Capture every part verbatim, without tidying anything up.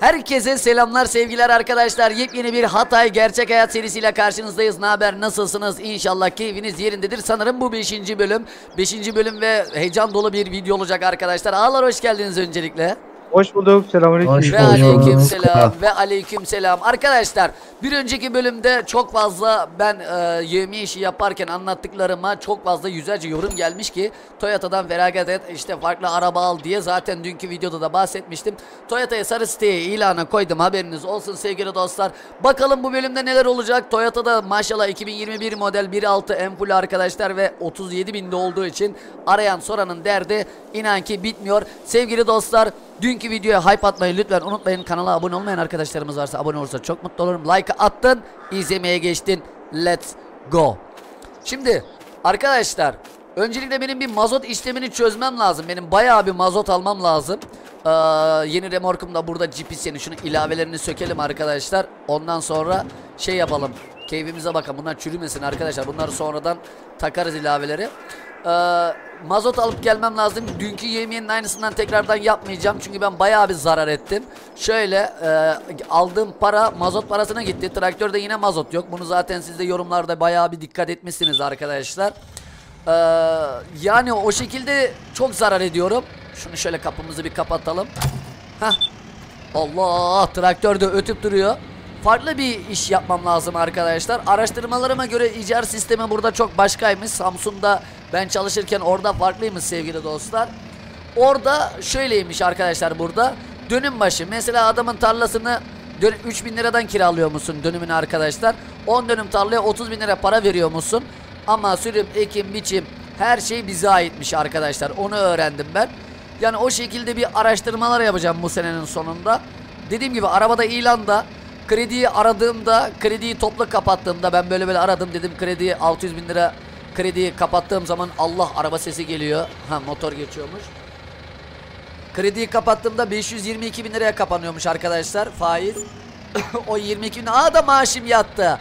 Herkese selamlar, sevgiler arkadaşlar. Yepyeni bir Hatay Gerçek Hayat serisiyle karşınızdayız. Ne haber, nasılsınız? İnşallah keyfiniz yerindedir. Sanırım bu beşinci bölüm. beşinci bölüm ve heyecan dolu bir video olacak arkadaşlar. Ağlar hoş geldiniz öncelikle. Hoş bulduk. Selamünaleyküm. Ve aleyküm selam ve aleyküm selam. Arkadaşlar bir önceki bölümde çok fazla ben e, yevmiye işi yaparken anlattıklarıma çok fazla yüzlerce yorum gelmiş ki Toyota'dan feragat et, işte farklı araba al diye. Zaten dünkü videoda da bahsetmiştim. Toyota'ya sarı siteye ilana koydum, haberiniz olsun sevgili dostlar. Bakalım bu bölümde neler olacak. Toyota'da maşallah iki bin yirmi bir model bir altı ampulü arkadaşlar ve otuz yedi binde olduğu için arayan soranın derdi inan ki bitmiyor. Sevgili dostlar, dünkü videoya hype atmayı lütfen unutmayın. Kanala abone olmayan arkadaşlarımız varsa abone olursa çok mutlu olurum. Like attın, izlemeye geçtin. Let's go. Şimdi arkadaşlar öncelikle benim bir mazot işlemini çözmem lazım. Benim bayağı bir mazot almam lazım. Ee, yeni remorkum da burada, G P S'nin şunu ilavelerini sökelim arkadaşlar. Ondan sonra şey yapalım. Keyfimize bakın. Bunlar çürümesin arkadaşlar. Bunları sonradan takarız ilaveleri. Ee, mazot alıp gelmem lazım. Dünkü yemeğinin aynısından tekrardan yapmayacağım. Çünkü ben bayağı bir zarar ettim. Şöyle e, aldığım para mazot parasına gitti. Traktörde yine mazot yok. Bunu zaten siz de yorumlarda bayağı bir dikkat etmişsiniz arkadaşlar. Ee, yani o şekilde çok zarar ediyorum. Şunu şöyle kapımızı bir kapatalım. Heh. Allah, traktör de ötüp duruyor. Farklı bir iş yapmam lazım arkadaşlar. Araştırmalarıma göre icar sistemi burada çok başkaymış. Samsun'da ben çalışırken orada farklıymış sevgili dostlar. Orada şöyleymiş arkadaşlar burada. Dönüm başı mesela adamın tarlasını üç bin liradan kiralıyor musun dönümünü arkadaşlar. on dönüm tarlaya otuz bin lira para veriyor musun? Ama sürüm, ekim, biçim her şey bize aitmiş arkadaşlar. Onu öğrendim ben. Yani o şekilde bir araştırmalar yapacağım bu senenin sonunda. Dediğim gibi arabada ilanda krediyi aradığımda, krediyi toplu kapattığımda ben böyle böyle aradım, dedim krediyi altı yüz bin lira krediyi kapattığım zaman Allah, araba sesi geliyor. Ha, motor geçiyormuş. Krediyi kapattığımda beş yüz yirmi iki bin liraya kapanıyormuş arkadaşlar faiz. O yirmi iki bin lira. Aa, da maaşım yattı.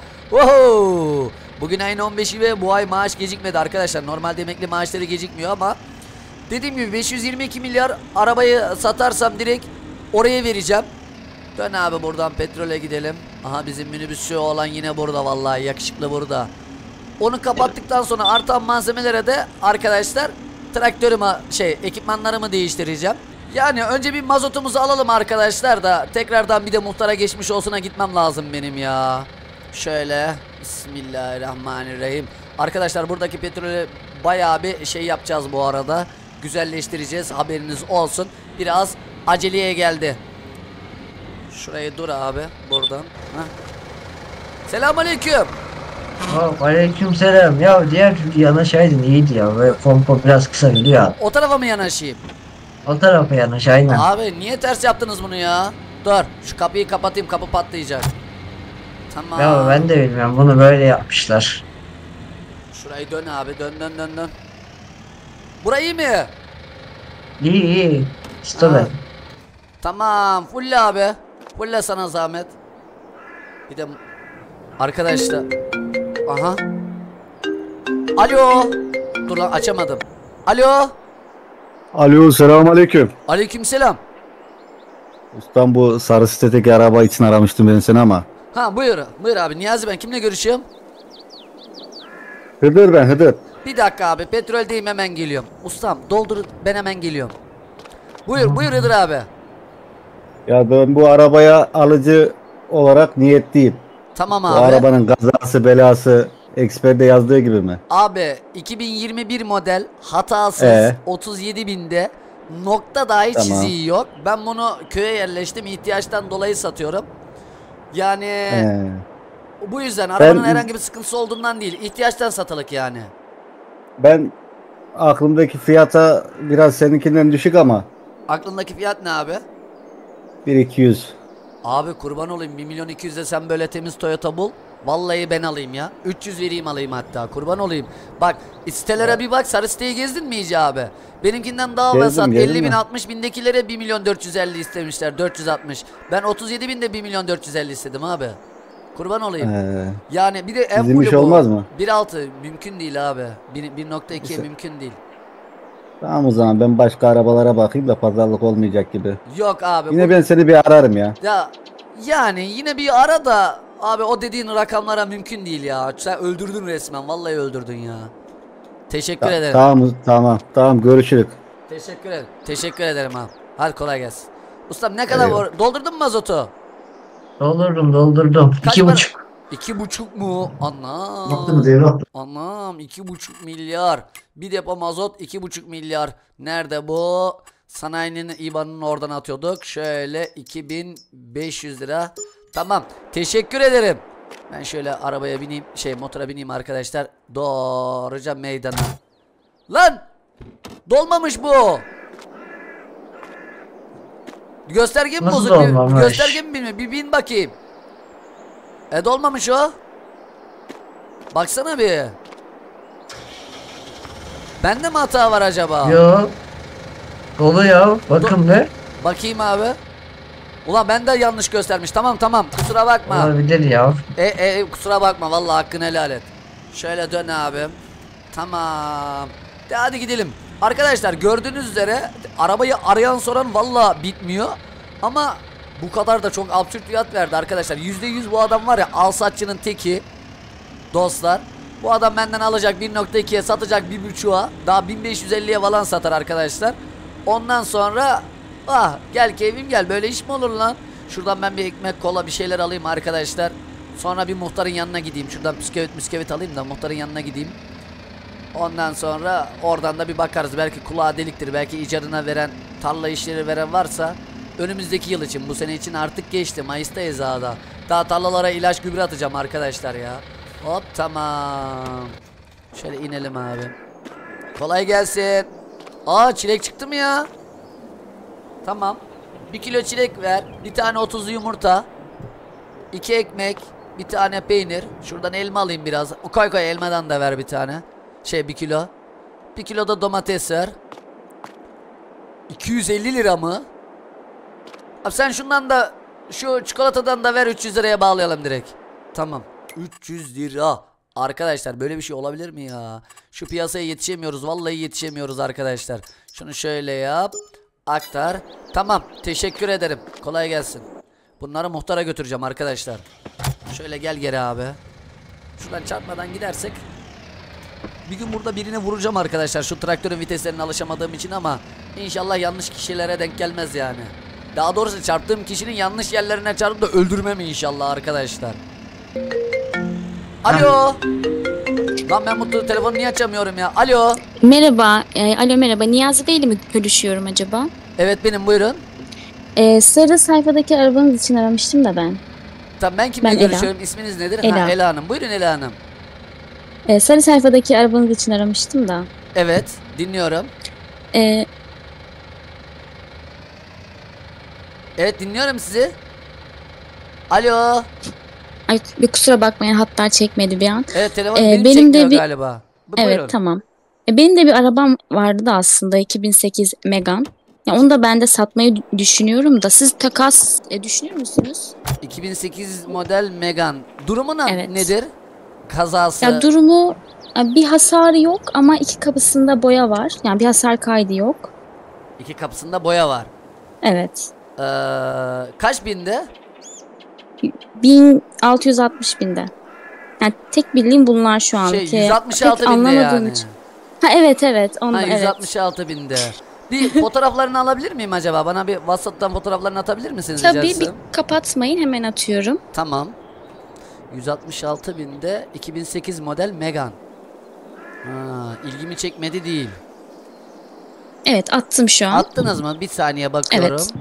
Wow. Bugün ayın on beşi ve bu ay maaş gecikmedi arkadaşlar. Normalde emekli maaşları gecikmiyor ama dediğim gibi beş yüz yirmi iki milyar arabayı satarsam direkt oraya vereceğim. Dön abi buradan, petrole gidelim. Aha, bizim minibüsçü olan yine burada, vallahi yakışıklı burada. Onu kapattıktan sonra artan malzemelere de arkadaşlar traktörümü şey ekipmanlarımı değiştireceğim. Yani önce bir mazotumuzu alalım arkadaşlar da tekrardan bir de muhtara geçmiş olsuna gitmem lazım benim ya. Şöyle Bismillahirrahmanirrahim. Arkadaşlar buradaki petrolü bayağı bir şey yapacağız bu arada. Güzelleştireceğiz, haberiniz olsun. Biraz aceleye geldi. Şurayı dur abi buradan. Selamünaleyküm. Aleyküm selam. Ya diğer türlü yanaşaydın iyiydi ya. Ve pompa biraz kısa gidiyor. O tarafa mı yanaşayım? O tarafa yanaş aynen. Abi niye ters yaptınız bunu ya? Dur şu kapıyı kapatayım, kapı patlayacak. Tamam. Ya ben de bilmiyorum, bunu böyle yapmışlar. Şurayı dön abi, dön dön dön dön. Burayı iyi mi? İyi iyi. Stop et. Tamam fulle abi. Fulle sana zahmet. Bir de arkadaşlar. Aha. Alo. Dur lan, açamadım. Alo. Alo, selamünaleyküm. Aleykümselam. Ustam, bu sarı sitedeki araba için aramıştım ben seni ama. Ha buyur. Buyur abi. Niyazi ben, kimle görüşüyorum? Hıdır ben, Hıdır. Bir dakika abi, petroldeyim, hemen geliyorum. Ustam doldur, ben hemen geliyorum. Buyur buyur Hıdır abi. Ya ben bu arabaya alıcı olarak niyetliyim. Tamam Bu abi. arabanın kazası belası eksperde yazdığı gibi mi? Abi iki bin yirmi bir model hatasız Ee? otuz yedi binde, nokta dahi Tamam. çiziği yok. Ben bunu köye yerleştim, ihtiyaçtan dolayı satıyorum. Yani Ee. bu yüzden arabanın Ben- herhangi bir sıkıntısı olduğundan değil, ihtiyaçtan satılık yani. Ben aklımdaki fiyata biraz seninkinden düşük ama Aklındaki fiyat ne abi? bir iki yüz. Abi kurban olayım, bir milyon iki yüzde sen böyle temiz Toyota bul. Vallahi ben alayım ya. üç yüz vereyim alayım hatta, kurban olayım. Bak sitelere bir bak, sarı siteyi gezdin mi iyice abi? Benimkinden daha Gezdim, vasat, gezdim elli bin mi? altmış bindekilere bir milyon dört yüz elli istemişler, dört yüz altmış. Ben otuz yedi binde bir milyon dört yüz elli istedim abi. Kurban olayım. Ee, Yani bir de en bizim iş fullü bu. olmaz mı? bir altı mümkün değil abi. bir nokta iki İşte- mümkün değil. Tamam o zaman ben başka arabalara bakayım da pazarlık olmayacak gibi. Yok abi. Yine bu- ben seni bir ararım ya. Ya yani yine bir ara da abi, o dediğin rakamlara mümkün değil ya. Sen öldürdün resmen. Vallahi öldürdün ya. Teşekkür Ta- ederim. tamam tamam tamam görüşürüz. Teşekkür ederim. Teşekkür ederim abi. Hadi kolay gelsin. Ustam ne kadar Eyvallah. var? Doldurdun mu mazotu? Doldurdum doldurdum. Kaç İki para? buçuk. İki buçuk mu? Baktınız Anam. evlat. Anam iki buçuk milyar. Bir depo mazot iki buçuk milyar. Nerede bu? Sanayinin I B A N'ını oradan atıyorduk. Şöyle iki bin beş yüz lira. Tamam. Teşekkür ederim. Ben şöyle arabaya bineyim. Şey motora bineyim arkadaşlar. Doğruca meydana. Lan! Dolmamış bu. Gösterge mi Nasıl bozuk? Bir- dolmamış? Gösterge mi bilmiyorum. Bir bin bakayım. E dolmamış o. Baksana bir. Bende mi hata var acaba? Yo. Dolu ya. Bakın be. Bakayım abi. Ulan ben de yanlış göstermiş. Tamam tamam. Kusura bakma. Olabilir ya. E, e kusura bakma. Vallahi hakkını helal et. Şöyle dön abi. Tamam. De hadi gidelim. Arkadaşlar gördüğünüz üzere arabayı arayan soran vallahi bitmiyor. Ama bu kadar da çok absürt fiyat verdi arkadaşlar. yüzde yüz bu adam var ya, alsatçının teki. Dostlar. Bu adam benden alacak bir nokta ikiye, satacak bir buçuğa. Daha bin beş yüz elliye falan satar arkadaşlar. Ondan sonra ah gel keyfim gel, böyle iş mi olur lan? Şuradan ben bir ekmek kola bir şeyler alayım arkadaşlar. Sonra bir muhtarın yanına gideyim. Şuradan bisküvit bisküvit alayım da muhtarın yanına gideyim. Ondan sonra oradan da bir bakarız. Belki kulağı deliktir. Belki icadına veren, tarla işleri veren varsa önümüzdeki yıl için, bu sene için artık geçti. Mayıs'tayız daha da. Daha tarlalara ilaç gübre atacağım arkadaşlar ya. Hop tamam. Şöyle inelim abi. Kolay gelsin. Aa çilek çıktı mı ya? Tamam. Bir kilo çilek ver. Bir tane otuzlu yumurta. İki ekmek. Bir tane peynir. Şuradan elma alayım biraz. O koy koy, elmadan da ver bir tane. Şey bir kilo. Bir kilo da domates ver. iki yüz elli lira mı? Abi sen şundan da, şu çikolatadan da ver, üç yüz liraya bağlayalım direkt. Tamam. üç yüz lira. Arkadaşlar böyle bir şey olabilir mi ya? Şu piyasaya yetişemiyoruz. Vallahi yetişemiyoruz arkadaşlar. Şunu şöyle yap. Aktar. Tamam. Teşekkür ederim. Kolay gelsin. Bunları muhtara götüreceğim arkadaşlar. Şöyle gel geri abi. Şuradan çarpmadan gidersek. Bir gün burada birine vuracağım arkadaşlar. Şu traktörün viteslerine alışamadığım için, ama inşallah yanlış kişilere denk gelmez yani. Daha doğrusu çarptığım kişinin yanlış yerlerine çarpıp da öldürmem inşallah arkadaşlar. Alo. Lan ben mutlu telefonu niye açamıyorum ya? Alo. Merhaba, e, alo merhaba. Niyazi Bey ile mi görüşüyorum acaba? Evet benim, buyurun. E, sarı sayfadaki arabanız için aramıştım da ben. Tamam, ben kimle Ben Ela. görüşüyorum? İsminiz nedir? Ela. Ha, Ela Hanım. Buyurun Ela Hanım. E, sarı sayfadaki arabanız için aramıştım da. Evet dinliyorum. E, Evet dinliyorum sizi. Alo. ay, bir kusura bakmayın, hatlar çekmedi bir an. Evet telefon Ee, benim, benim de çekmiyor bir- galiba. Bu- Evet, buyurun. tamam. E, benim de bir arabam vardı da aslında, iki bin sekiz Megane. Ya onu da ben de satmayı dü- düşünüyorum da, siz takas e, düşünüyor musunuz? iki bin sekiz model Megane. Durumu ne- Evet. nedir? Kazası. Ya durumu, e, bir hasarı yok ama iki kapısında boya var. Yani bir hasar kaydı yok. İki kapısında boya var. Evet. Ee, kaç binde? bin altı yüz altmış binde. Yani tek bildiğim bunlar şu an. Şey ki yüz altmış altı pek binde anlamadığım yani. için. Ha evet evet onu Ha, evet. yüz altmış altı binde. Bir fotoğraflarını alabilir miyim acaba? Bana bir WhatsApp'tan fotoğraflarını atabilir misiniz? rica Tabii, etsem? bir kapatmayın, hemen atıyorum. Tamam. yüz altmış altı binde iki bin sekiz model Megane. Ha, ilgimi çekmedi değil. Evet, attım şu an. Attınız mı? Bir saniye bakıyorum. Evet.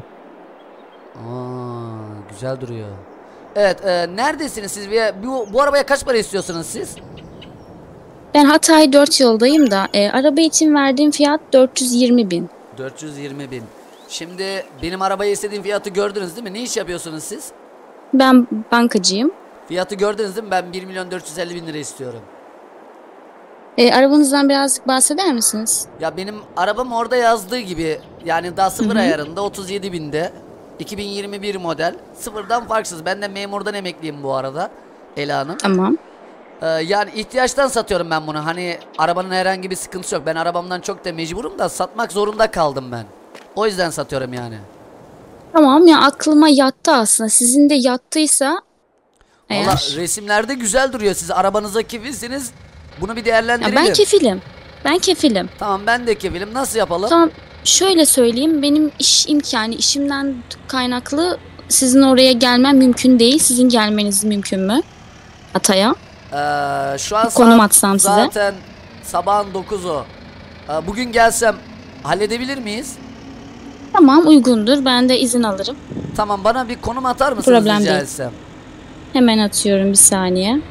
Aa, güzel duruyor. Evet, e, neredesiniz siz? Bir- Bu, bu arabaya kaç para istiyorsunuz siz? Ben Hatay dört yoldayım da e, araba için verdiğim fiyat dört yüz yirmi bin. dört yüz yirmi bin. Şimdi benim arabaya istediğim fiyatı gördünüz değil mi? Ne iş yapıyorsunuz siz? Ben bankacıyım. Fiyatı gördünüz değil mi? Ben bir milyon dört yüz elli bin lira istiyorum. E, arabanızdan birazcık bahseder misiniz? Ya benim arabam orada yazdığı gibi, yani daha sıfır Hı hı. ayarında otuz yedi binde. iki bin yirmi bir model. Sıfırdan farksız. Ben de memurdan emekliyim bu arada. Ela Hanım. Tamam. Ee, yani ihtiyaçtan satıyorum ben bunu. Hani arabanın herhangi bir sıkıntısı yok. Ben arabamdan çok da mecburum da satmak zorunda kaldım ben. O yüzden satıyorum yani. Tamam ya, aklıma yattı aslında. Sizin de yattıysa eğer. Valla resimlerde güzel duruyor. Siz arabanıza kefilsiniz. Bunu bir değerlendirelim. Ya ben kefilim. Ben kefilim. Tamam, ben de kefilim. Nasıl yapalım? Tamam, şöyle söyleyeyim. Benim iş imkanı, işimden kaynaklı sizin oraya gelmem mümkün değil. Sizin gelmeniz mümkün mü? Hatay'a. Ee, şu an Konum saat atsam size. zaten sabahın dokuzu. Ee, bugün gelsem halledebilir miyiz? Tamam, uygundur. Ben de izin alırım. Tamam, bana bir konum atar mısınız Problem rica değil. etsem? Hemen atıyorum, bir saniye.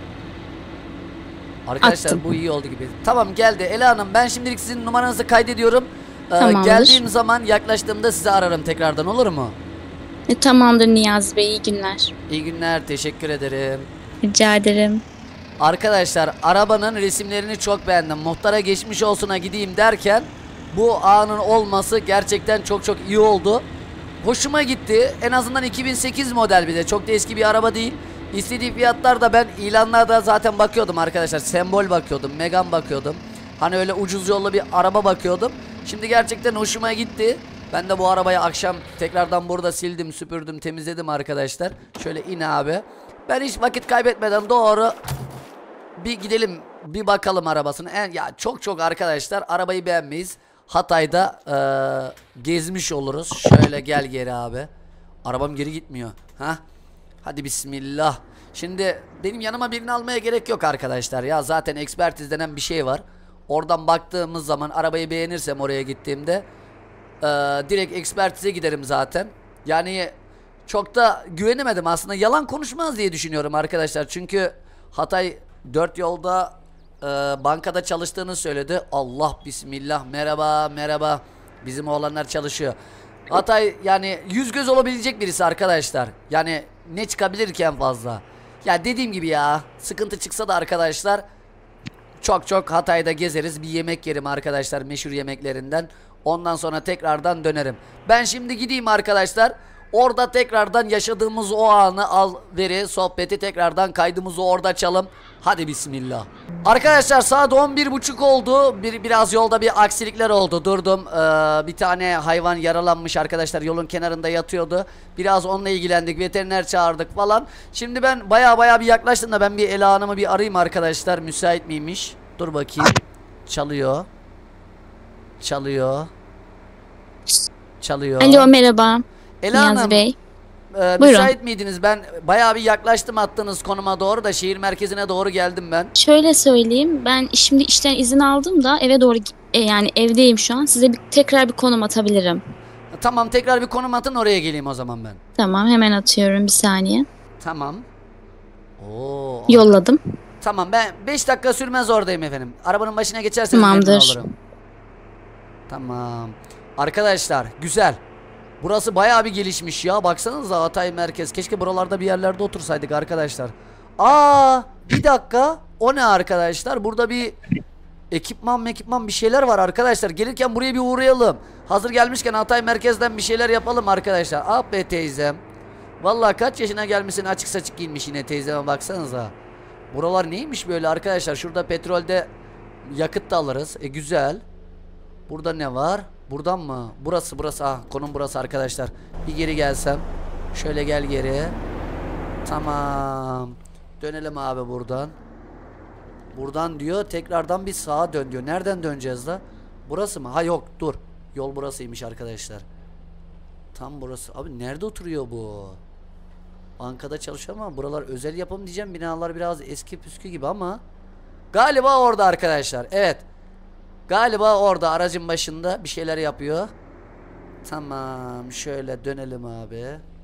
Arkadaşlar Attım. bu iyi oldu gibi. Tamam, geldi. Ela Hanım, ben şimdilik sizin numaranızı kaydediyorum. Ee, Tamamdır. geldiğim zaman, yaklaştığımda sizi ararım tekrardan, olur mu? E, tamamdır Niyazi Bey, iyi günler. İyi günler, teşekkür ederim. Rica ederim. Arkadaşlar, arabanın resimlerini çok beğendim. Muhtara geçmiş olsuna gideyim derken bu anın olması gerçekten çok çok iyi oldu. Hoşuma gitti. En azından iki bin sekiz model, bir de çok da eski bir araba değil. İstediği fiyatlar da, ben ilanlarda zaten bakıyordum arkadaşlar. Sembol bakıyordum, Megane bakıyordum. Hani öyle ucuz yollu bir araba bakıyordum. Şimdi gerçekten hoşuma gitti. Ben de bu arabayı akşam tekrardan burada sildim, süpürdüm, temizledim arkadaşlar. Şöyle in abi. Ben hiç vakit kaybetmeden doğru bir gidelim, bir bakalım arabasını. En, ya çok çok arkadaşlar arabayı beğenmeyiz. Hatay'da ee, gezmiş oluruz. Şöyle gel geri abi. Arabam geri gitmiyor. Ha? Hadi bismillah. Şimdi benim yanıma birini almaya gerek yok arkadaşlar. Ya zaten ekspertiz denen bir şey var. Oradan baktığımız zaman arabayı beğenirsem oraya gittiğimde ee, direkt ekspertize giderim zaten. Yani çok da güvenemedim aslında. Yalan konuşmaz diye düşünüyorum arkadaşlar. Çünkü Hatay dört yolda e, bankada çalıştığını söyledi. Allah bismillah, merhaba merhaba. Bizim oğlanlar çalışıyor. Hatay yani yüz göz olabilecek birisi arkadaşlar. Yani ne çıkabilir ki en fazla. Ya dediğim gibi ya, sıkıntı çıksa da arkadaşlar çok çok Hatay'da gezeriz. Bir yemek yerim arkadaşlar, meşhur yemeklerinden. Ondan sonra tekrardan dönerim. Ben şimdi gideyim arkadaşlar. Orada tekrardan yaşadığımız o anı, al veri sohbeti, tekrardan kaydımızı orada çalalım. Hadi bismillah. Arkadaşlar saat on bir buçuk oldu. Bir, biraz yolda bir aksilikler oldu. Durdum. Ee, bir tane hayvan yaralanmış arkadaşlar. Yolun kenarında yatıyordu. Biraz onunla ilgilendik. Veteriner çağırdık falan. Şimdi ben baya baya bir yaklaştım da ben bir Ela Hanım'ı bir arayayım arkadaşlar. Müsait miymiş? Dur bakayım. Çalıyor. Çalıyor. Çalıyor. Alo, merhaba. Ela Niyazi Hanım, Bey. e, müsait miydiniz? Ben bayağı bir yaklaştım attığınız konuma doğru da, şehir merkezine doğru geldim ben. Şöyle söyleyeyim, ben şimdi işten izin aldım da eve doğru e, yani evdeyim şu an. Size bir, tekrar bir konum atabilirim. Tamam, tekrar bir konum atın, oraya geleyim o zaman ben. Tamam, hemen atıyorum, bir saniye. Tamam. Oo. Yolladım. Tamam, ben beş dakika sürmez oradayım efendim. Arabanın başına geçerseniz Tamamdır. memnun olurum. Tamam. Arkadaşlar güzel. Burası bayağı bir gelişmiş ya. Baksanıza, Hatay merkez. Keşke buralarda bir yerlerde otursaydık arkadaşlar. Aa, bir dakika. O ne arkadaşlar? Burada bir ekipman ekipman bir şeyler var arkadaşlar. Gelirken buraya bir uğrayalım. Hazır gelmişken Hatay merkezden bir şeyler yapalım arkadaşlar. Ah be teyzem. Vallahi kaç yaşına gelmişsin, açık saçık giyinmiş yine teyzeme, baksanıza. Buralar neymiş böyle arkadaşlar? Şurada petrolde yakıt da alırız. E güzel. Burada ne var? Buradan mı? Burası burası. Ah, konum burası arkadaşlar. Bir geri gelsem. Şöyle gel geri. Tamam. Dönelim abi buradan. Buradan diyor tekrardan bir sağa dön diyor. Nereden döneceğiz da? Burası mı? Ha yok, dur. Yol burasıymış arkadaşlar. Tam burası. Abi nerede oturuyor bu? Bankada çalışıyor ama buralar özel yapım diyeceğim. Binalar biraz eski püskü gibi ama galiba orada arkadaşlar. Evet. Galiba orada aracın başında bir şeyler yapıyor. Tamam, şöyle dönelim abi.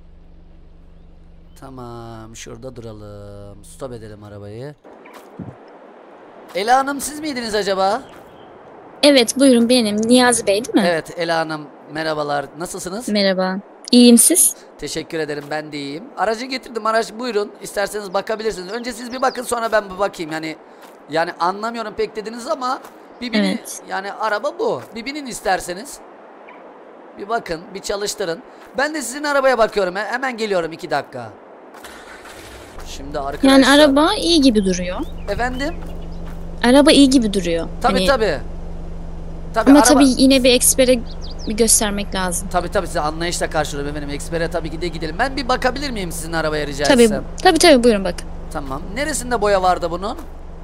Tamam, şurada duralım. Stop edelim arabayı. Ela Hanım, siz miydiniz acaba? Evet, buyurun, benim. Niyazi Bey değil mi? Evet Ela Hanım, merhabalar. Nasılsınız? Merhaba. İyiyim, siz? Teşekkür ederim, ben de iyiyim. Aracı getirdim, araç buyurun. İsterseniz bakabilirsiniz. Önce siz bir bakın, sonra ben bir bakayım. Yani yani anlamıyorum pek dediniz ama bir binin, Evet. yani araba bu. Bir binin isterseniz. Bir bakın, bir çalıştırın. Ben de sizin arabaya bakıyorum. Hemen geliyorum, iki dakika. Şimdi arkadaşlar. Yani araba iyi gibi duruyor. Efendim? Araba iyi gibi duruyor. Tabii Hani- tabii. Tabii Ama araba... tabii yine bir ekspere bir göstermek lazım. Tabii tabii size anlayışla karşılıyorum efendim. Eksper'e tabii ki de gidelim. Ben bir bakabilir miyim sizin arabaya rica Tabii, etsem? tabii tabii buyurun bakın. Tamam. Neresinde boya vardı bunun?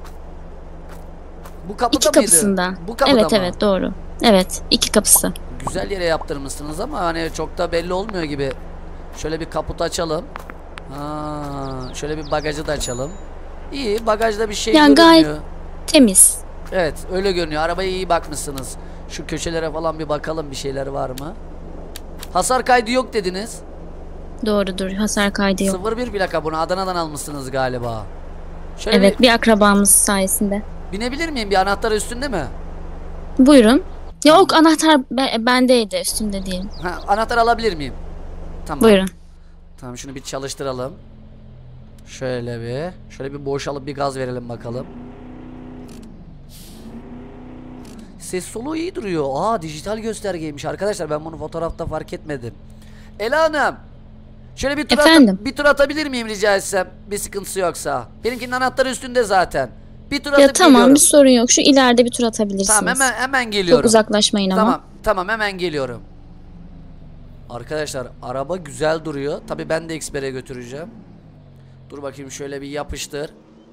Bu kapıda İki mıydı? kapısında. Bu kapıda Evet mı? evet doğru. Evet iki kapısı. Güzel yere yaptırmışsınız ama hani çok da belli olmuyor gibi. Şöyle bir kaputu açalım. Ha, şöyle bir bagajı da açalım. İyi, bagajda bir şey Yani görünmüyor. gayet temiz. Evet, öyle görünüyor. Arabaya iyi bakmışsınız. Şu köşelere falan bir bakalım, bir şeyler var mı? Hasar kaydı yok dediniz. Doğrudur. Hasar kaydı yok. sıfır bir plaka, bunu Adana'dan almışsınız galiba. Şöyle Evet bir bir akrabamız sayesinde. binebilir miyim? Bir anahtar üstünde mi? Buyurun. Ya o anahtar be- bendeydi üstümde değil. Ha, anahtar alabilir miyim? Tamam. Buyurun. Tamam, şunu bir çalıştıralım. Şöyle bir. Şöyle bir boşalıp bir gaz verelim bakalım. Ses soluğu iyi duruyor. Aa, dijital göstergeymiş arkadaşlar. Ben bunu fotoğrafta fark etmedim. Ela Hanım. Şöyle bir tur, Efendim? ata- bir tur atabilir miyim rica etsem? Bir sıkıntısı yoksa. Benimkinin anahtarı üstünde zaten. Bir tur atıp Ya tamam geliyorum. bir sorun yok. Şu ileride bir tur atabilirsiniz. Tamam, hemen hemen geliyorum. Çok uzaklaşmayın ama. Tamam, tamam hemen geliyorum. Arkadaşlar araba güzel duruyor. Tabii ben de ekspere götüreceğim. Dur bakayım, şöyle bir yapıştır.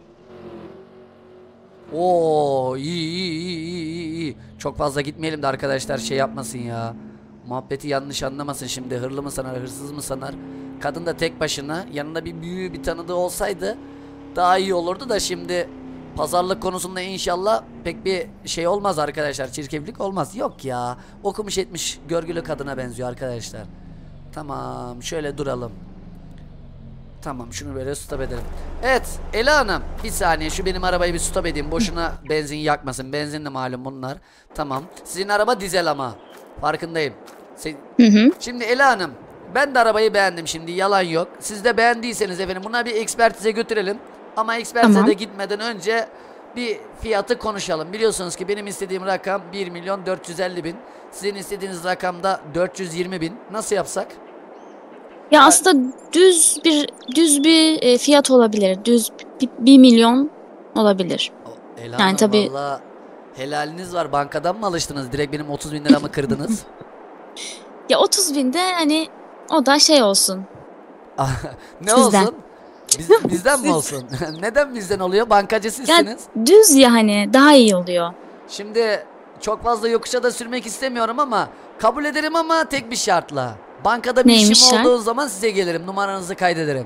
Oo, iyi iyi iyi iyi iyi. Çok fazla gitmeyelim de arkadaşlar şey yapmasın ya. Muhabbeti yanlış anlamasın şimdi. Hırlı mı sanar, hırsız mı sanar? Kadın da tek başına, yanında bir büyüğü, bir tanıdığı olsaydı daha iyi olurdu da şimdi pazarlık konusunda inşallah pek bir şey olmaz arkadaşlar. Çirkeflik olmaz. Yok ya. Okumuş etmiş görgülü kadına benziyor arkadaşlar. Tamam, şöyle duralım. Tamam, şunu böyle stop edelim. Evet Ela Hanım, bir saniye şu benim arabayı bir stop edeyim. Boşuna benzin yakmasın. Benzin de malum bunlar. Tamam. Sizin araba dizel ama. Farkındayım. Se Hı hı. Şimdi Ela Hanım, ben de arabayı beğendim şimdi, yalan yok. Siz de beğendiyseniz efendim buna bir ekspertize götürelim. Ama ekspertize Tamam. de gitmeden önce bir fiyatı konuşalım. Biliyorsunuz ki benim istediğim rakam bir milyon dört yüz elli bin. Sizin istediğiniz rakam da dört yüz yirmi bin. Nasıl yapsak? Ya aslında düz bir düz bir e, fiyat olabilir. Düz bir, bir milyon olabilir. O, Ela Yani Hanım, tabii- valla helaliniz var. Bankadan mı alıştınız? Direkt benim otuz bin liramı kırdınız. Ya otuz binde hani o da şey olsun. Ne Sizden. olsun? Biz, bizden mi olsun? Neden bizden oluyor? Bankacı Ya sizsiniz. düz ya hani daha iyi oluyor. Şimdi çok fazla yokuşa da sürmek istemiyorum ama kabul ederim ama tek bir şartla. Bankada bir Neymiş işim şart? olduğu zaman size gelirim. Numaranızı kaydederim.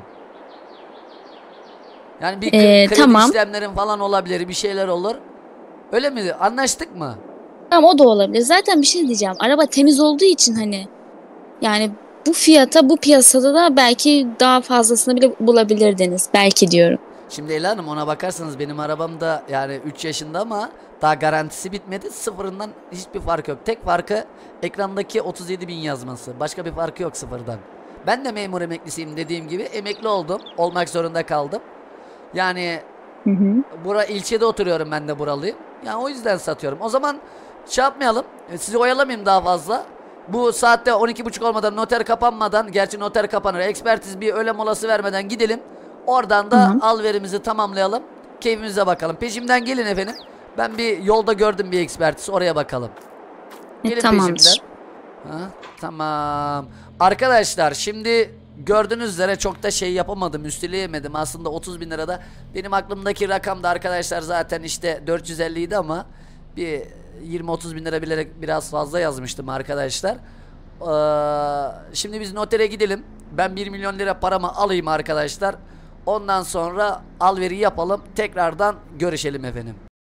Yani bir Ee, kredi tamam. işlemlerim falan olabilir. Bir şeyler olur. Öyle mi? Anlaştık mı? Tamam o da olabilir. Zaten bir şey diyeceğim. Araba temiz olduğu için hani yani bu fiyata bu piyasada da belki daha fazlasını bile bulabilirdiniz. Belki diyorum. Şimdi Ela Hanım, ona bakarsanız benim arabam da yani üç yaşında ama daha garantisi bitmedi. Sıfırından hiçbir fark yok. Tek farkı ekrandaki otuz yedi bin yazması. Başka bir farkı yok sıfırdan. Ben de memur emeklisiyim dediğim gibi. Emekli oldum. Olmak zorunda kaldım. Yani Hı hı. bura ilçede oturuyorum, ben de buralıyım. Yani o yüzden satıyorum. O zaman şey yapmayalım. Sizi oyalamayayım daha fazla. Bu saatte on iki buçuk olmadan, noter kapanmadan, gerçi noter kapanır, ekspertiz bir öğle molası vermeden gidelim. Oradan da Tamam. alverimizi tamamlayalım. Keyfimize bakalım. Peşimden gelin efendim. Ben bir yolda gördüm bir ekspertiz, oraya bakalım. E, Gelin tamamdır. peşimden. Ha, tamam. Arkadaşlar şimdi gördüğünüz üzere çok da şey yapamadım, üsteleyemedim. Aslında otuz bin lirada benim aklımdaki rakam da arkadaşlar zaten işte dört yüz elli idi ama bir yirmi otuz bin lira bilerek biraz fazla yazmıştım arkadaşlar. Ee, şimdi biz notere gidelim. Ben bir milyon lira paramı alayım arkadaşlar. Ondan sonra alveri yapalım. Tekrardan görüşelim efendim.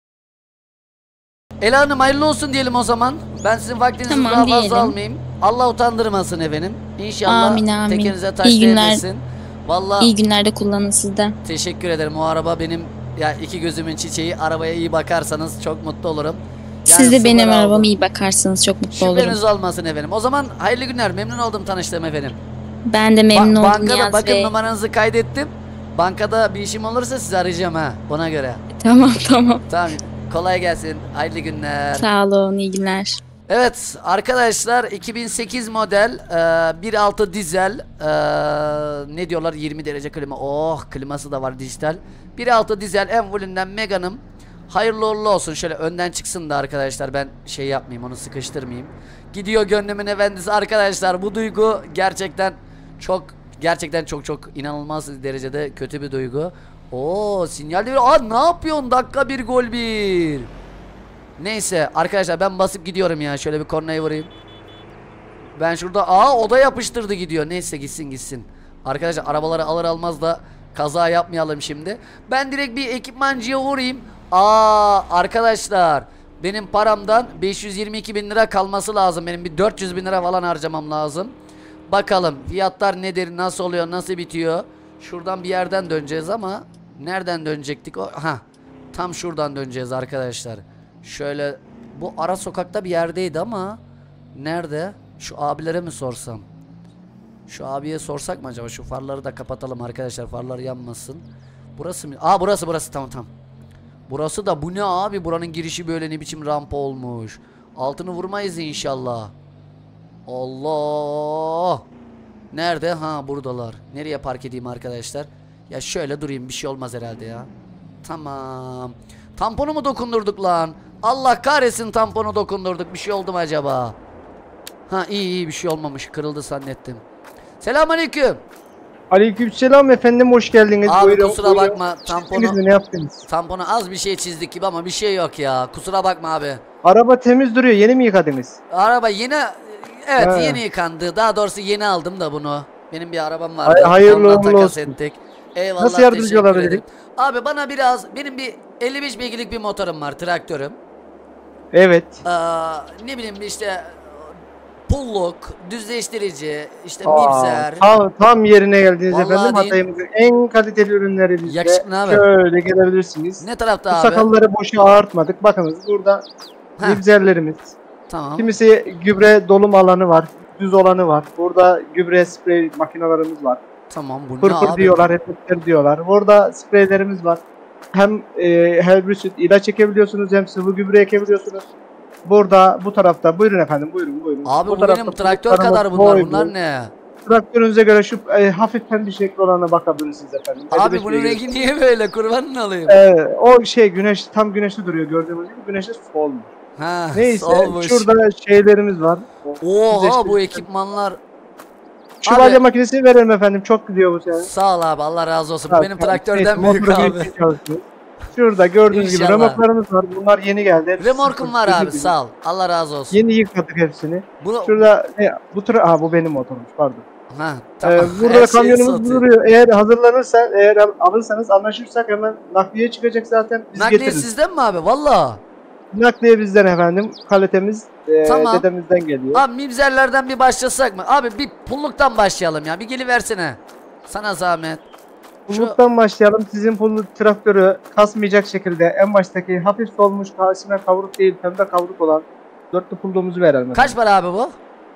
Ela Hanım, hayırlı olsun diyelim o zaman. Ben sizin vaktinizi Tamam, daha fazla diyelim. almayayım. Allah utandırmasın efendim. İnşallah Amin, amin. tekenize taş İyi günler. değmesin. Vallahi İyi günlerde kullanın siz de. teşekkür ederim. O araba benim ya iki gözümün çiçeği. Arabaya iyi bakarsanız çok mutlu olurum. Yani Siz de benim sıfır aldım. arabama iyi bakarsanız çok mutlu olurum. Şüpheniz olmasın efendim. O zaman hayırlı günler. Memnun oldum tanıştığım efendim. Ben de Ba- memnun oldum bankada Niyaz bakın Bey. numaranızı kaydettim. Bankada bir işim olursa sizi arayacağım ha. Ona göre. Tamam tamam. Tamam. Kolay gelsin. Hayırlı günler. Sağ olun iyi günler. Evet arkadaşlar, iki bin sekiz model e, bir altı dizel, e, ne diyorlar, yirmi derece klima. Oh, kliması da var, dijital. bir altı dizel Envuli'nden Megane'ım. Hayırlı uğurlu olsun. Şöyle önden çıksın da arkadaşlar, ben şey yapmayayım, onu sıkıştırmayayım. Gidiyor gönlümün efendisi arkadaşlar. Bu duygu gerçekten çok gerçekten çok çok inanılmaz derecede kötü bir duygu. Oo, sinyal veriyor. Aa, ne yapıyorsun? Dakika bir gol bir. Neyse arkadaşlar, ben basıp gidiyorum ya. Şöyle bir kornayı vurayım. Ben şurada, aa, o da yapıştırdı gidiyor. Neyse, gitsin gitsin. Arkadaşlar arabaları alır almaz da kaza yapmayalım şimdi. Ben direkt bir ekipmancıya uğrayayım. Aa arkadaşlar, benim paramdan beş yüz yirmi iki bin lira kalması lazım. Benim bir dört yüz bin lira falan harcamam lazım. Bakalım fiyatlar nedir, nasıl oluyor, nasıl bitiyor. Şuradan bir yerden döneceğiz ama nereden dönecektik? O, ha, tam şuradan döneceğiz arkadaşlar. Şöyle, bu ara sokakta bir yerdeydi ama nerede? Şu abilere mi sorsam? Şu abiye sorsak mı acaba? Şu farları da kapatalım arkadaşlar, farlar yanmasın. Burası mı? Aa, burası burası, tamam tamam. Burası da, bu ne abi? Buranın girişi böyle ne biçim rampa olmuş. Altını vurmayız inşallah. Allah. Nerede? Ha, buradalar. Nereye park edeyim arkadaşlar? Ya şöyle durayım, bir şey olmaz herhalde ya. Tamam. Tamponu mu dokundurduk lan? Allah kahretsin, tamponu dokundurduk. Bir şey oldu mu acaba? Ha, iyi iyi, bir şey olmamış. Kırıldı zannettim. Selamünaleyküm. Aleykümselam efendim, hoş geldiniz. Abi buyurun, kusura buyurun. bakma, tamponu Çizdiniz mi, ne yaptınız? tamponu az bir şey çizdik gibi ama bir şey yok ya. Kusura bakma abi. Araba temiz duruyor, yeni mi yıkadınız? Araba yeni, evet, Ha. yeni yıkandı. Daha doğrusu yeni aldım da bunu. Benim bir arabam Hay- vardı. hayırlı Ondan uğurlu takas olsun. ettik. Eyvallah, Nasıl yardımcı teşekkür olabilirim? ederim. Abi bana biraz, benim bir elli beş beygirlik bir motorum var, traktörüm. Evet. Ee, ne bileyim işte pulluk, düzleştirici, işte Aa, mibzer. tam, tam yerine geldiniz Vallahi efendim. değil. Hatay'ımızın en kaliteli ürünleri bizde. Yakışıklı, ne haber? Şöyle gelebilirsiniz. Ne tarafta Bu abi? sakalları boşa ağartmadık. Bakınız burada Heh. mibzerlerimiz. Tamam. Kimisi gübre dolum alanı var. Düz olanı var. Burada gübre sprey makinelerimiz var. Tamam, bu ne Fırfır abi? diyorlar, efektler diyorlar. Burada spreylerimiz var. Hem e, herbüsit ilaç ekebiliyorsunuz, hem sıvı gübre ekebiliyorsunuz. Burada, bu tarafta, buyurun efendim, buyurun buyurun. Abi bu, tarafta benim traktör fındıklarımız kadar bunlar. boy Bunlar boy. ne? Traktörünüze göre şu e, hafif pembe şekli olana bakabilirsiniz efendim. Abi elli beş bunun beygir. rengi niye böyle? Kurbanını alayım. E, o şey güneş, tam güneşli duruyor gördüğünüz gibi. Güneşe solmuş. Ha, Neyse, solmuş. şurada şeylerimiz var. Oha, bu Düzleştirici. ekipmanlar. Şövalye Abi- makinesi verelim efendim, çok gidiyor bu sene. Sağ ol abi, Allah razı olsun. Bu Ha, benim tamam. traktörden Neyse, büyük motoru abi. büyük çalışıyor. Şurada gördüğünüz gibi İnşallah. remorklarımız var. Bunlar yeni geldi. Hepsi Remorkum var sıfır, abi, sıfır. sağ ol. Allah razı olsun. Yeni yıkadık hepsini. Bunu, Şurada ne? Bu tra ha bu benim motorummuş, pardon. ha, Ee, tamam. burada Her şeyi kamyonumuz satıyor. duruyor. Eğer hazırlanırsa, eğer al- alırsanız, anlaşırsak hemen nakliye çıkacak zaten. Biz Nakliye getiririz. sizden mi abi? Valla. Nakliye bizden efendim. Kalitemiz e, Tamam. dedemizden geliyor. Abi mibzerlerden bir başlasak mı? Abi bir pulluktan başlayalım ya. Bir geliversene. Sana zahmet. Şu- Pulluktan başlayalım. Sizin pulluk traktörü kasmayacak şekilde en baştaki hafif solmuş, kasime kavruk değil, pembe kavruk olan dörtlü pulluğumuzu verelim. Kaç para abi bu?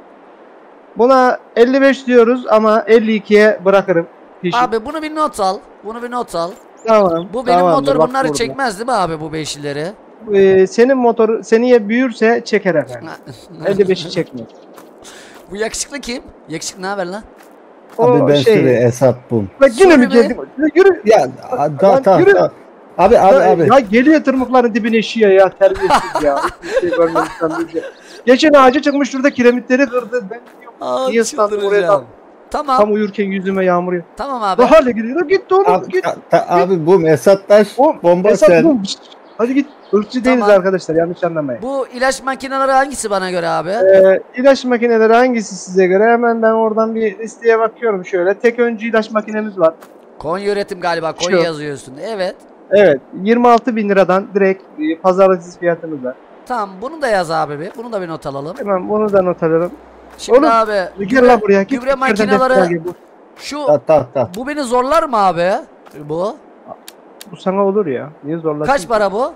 Buna elli beş diyoruz ama elli ikiye bırakırım. Peşin. Abi bunu bir not al. Bunu bir not al. Tamam. Bu benim tamamdır, motor bak bunları burada. çekmez değil mi abi, bu beşlileri? Ee, senin motor seneye büyürse çeker efendim. elli beşi çekmiyor. Bu yakışıklı kim? Yakışıklı, ne haber lan? Abi ben şey, şuraya Esat bum. Bak yine mi Sorry be. geldim? Yürü. Ya tamam tamam. yürü. tamam. Abi abi Ya, abi. ya geliyor tırmıkların dibine şiye ya, terbiyesiz ya. Hiçbir şey görmemişten bize. Geçen ağacı çıkmış şurada, kiremitleri kırdı. Ben diyorum, Aa, niye ıslandın oraya çıldıracağım. tam, Tamam. tam uyurken yüzüme yağmur ya. Tamam abi. Bu hale gidiyor. Git oğlum Abi, git. ta- ta- abi bu Esat Taş O, bomba Esat, sen. bu- Hadi git. Irkçı değiliz Tamam. arkadaşlar, yanlış anlamayın. Bu ilaç makineleri hangisi bana göre abi? Ee, ilaç makineleri hangisi size göre? Hemen ben oradan bir listeye bakıyorum şöyle. Tek öncü ilaç makinemiz var. Konya üretim galiba. Konya Şu. yazıyor üstünde. Evet. Evet. yirmi altı bin liradan direkt e, pazarlıksız fiyatımız var. Tamam, bunu da yaz abi bir. Bunu da bir not alalım. Hemen bunu da not alalım. Şimdi Oğlum, abi Gel lan buraya. Git, gübre içeriden defter makineleri gel. Bu, şu, Ta ta ta. bu beni zorlar mı abi? Bu. bu sana olur ya. Niye zorlasın? Kaç para bu?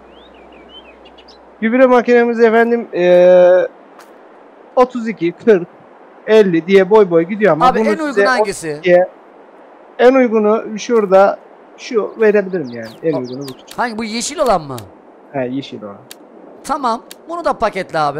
Gübre makinemiz efendim e, otuz iki, kırk, elli diye boy boy gidiyor ama Abi bunu en size uygun hangisi? diye en uygunu şurada şu verebilirim yani. En Aa. uygunu bu. Hangi, bu yeşil olan mı? He, yeşil o. Tamam. Bunu da paketle abi.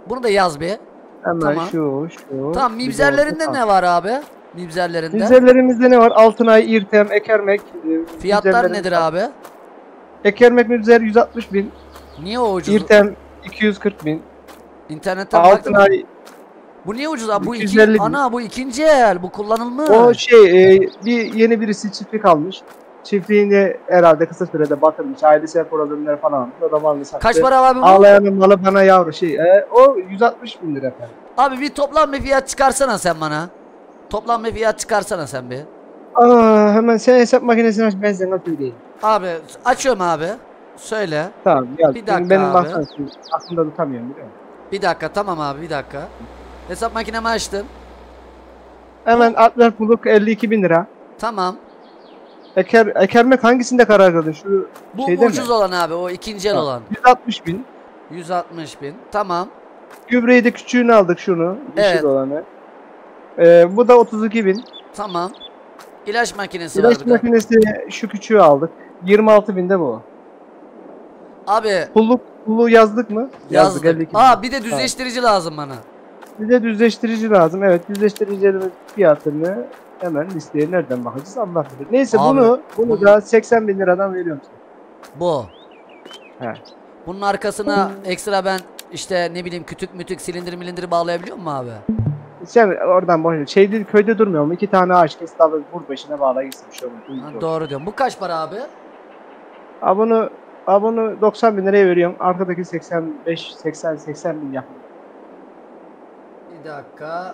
Bunu da yaz bir. Hemen Tamam. şu şu. Tamam, bir de mibzerlerinde orta- ne var abi? Mibzerlerinde. Mibzerlerimizde ne var? Altınay, İrtem, Ekermek. e, Fiyatlar mibzerlerimiz nedir var. abi? Ekermek mibzer yüz altmış bin. Niye o ucuz? İrtem iki yüz kırk bin. İnternetten baktım. Altınay Bu niye ucuz abi? Bu üç yüz elli iki, bin. ana bu ikinci el. Bu kullanılmış. o şey e, bir yeni birisi çiftlik almış. Çiftliğini herhalde kısa sürede batırmış. Ailesel problemler falan almış. O da malını sattı. Kaç para abi bu? Ağlayanın malı bana yavru şey. E, o yüz altmış bin lira efendim. Abi bir toplam bir fiyat çıkarsana sen bana. Toplam bir fiyat çıkarsana sen bir. Aa, hemen sen hesap makinesini aç, ben sana söyleyeyim. Abi açıyorum abi. Söyle. Tamam yaz. Bir dakika Benim abi. baksana şimdi aklımda tutamıyorum biliyor musun? Bir dakika tamam abi bir dakika. Hesap makinemi açtım. Hemen Atler Puluk elli iki bin lira. Tamam. Eker, Ekermek hangisinde karar kıldın? Şu Bu şeyde ucuz mi? olan abi, o ikinci el Tamam. olan. yüz altmış bin. yüz altmış bin. Tamam. Gübreyi de küçüğünü aldık şunu. Evet. Yeşil olanı. Ee, bu da otuz iki bin. Tamam. İlaç makinesi İlaç var bir de. makinesi şu küçüğü aldık. yirmi altı binde bu. Abi Pulluk, pulluğu yazdık mı? yazdık. elli iki bin. Aa bir de düzleştirici lazım bana. Bir de düzleştirici lazım. Evet, düzleştiricilerin fiyatını hemen listeye nereden bakacağız Allah bilir. Neyse Abi, bunu bunu bunu- da seksen bin liradan veriyorum sana. Bu. He. Bunun arkasına ekstra ben işte ne bileyim kütük mütük silindir milindir bağlayabiliyor mu abi? Sen oradan boş ver. Şey değil, köyde durmuyor mu? İki tane ağaç kes dalı vur başına bağla gitsin bir şey olmaz. Ha, doğru diyorum. Bu kaç para abi? Aa, bunu, aa, bunu doksan bin liraya veriyorum. Arkadaki seksen beş seksen seksen bin yapın. Bir dakika.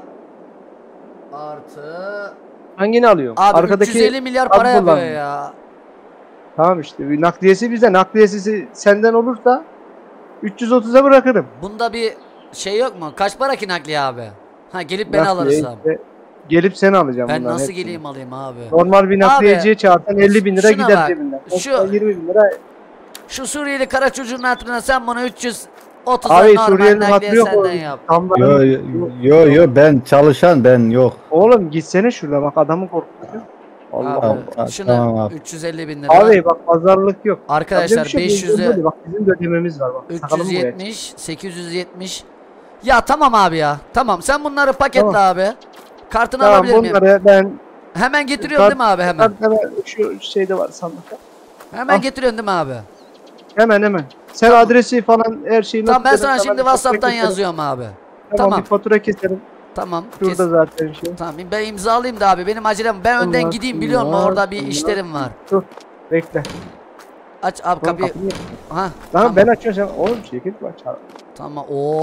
Artı. Hangini alıyorum? Abi Arkadaki üç yüz elli milyar para abi yapıyor kullanmıyor. ya. Tamam işte. bir Nakliyesi bize. Nakliyesi senden olursa üç yüz otuza bırakırım. Bunda bir şey yok mu? Kaç para ki nakliye abi? Ha gelip beni Nakliye alırsam. işte, gelip seni alacağım. Ben bunların nasıl hepsini. geleyim alayım abi? Normal bir nakliyeciye çağırsan elli bin lira şuna gider bak, cebinden. şu- Yoksa yirmi bin lira. Şu Suriyeli kara çocuğun hatırına sen bana üç yüz otuz Abi normal Suriyeli'nin nakliye hakkı yok. senden o. yap. Damların- Yo yo yo, yo ben çalışan ben yok. Oğlum gitsene şurada bak adamı korkutuyor. Allah Abi, Allah. Allah. şunu Tamam abi. üç yüz elli bin lira. Abi bak pazarlık yok. Arkadaşlar Yapacak bir şey yok. beş yüze Böyle Bak bizim de ödememiz var bak. Sakalım üç yüz buraya. yetmiş, sekiz yüz yetmiş. Ya tamam abi ya. Tamam sen bunları paketle Tamam. abi. Kartını Tamam alabilir miyim? bunları ben Hemen getiriyorsun değil mi abi hemen? Ben- hemen şu şeyde var sandıkta. Hemen Al. getiriyorsun değil mi abi? Hemen hemen. Sen Tamam. adresi falan her şeyi Tamam ben not sana edin, şimdi bir fatura WhatsApp'tan keserim. yazıyorum abi. Tamam, Tamam. bir fatura keserim. Tamam. Şurada Kes. zaten şey. Tamam ben imzalayayım da abi benim acelem. Ben önden Allah gideyim biliyor musun? Allah, Orada bir Allah. işlerim var. Dur. Bekle. Aç abi Kapıyı... kapıyı. Ha. Tamam, Tamam. ben açıyorum sen. Oğlum çekil bak çağır. Tamam.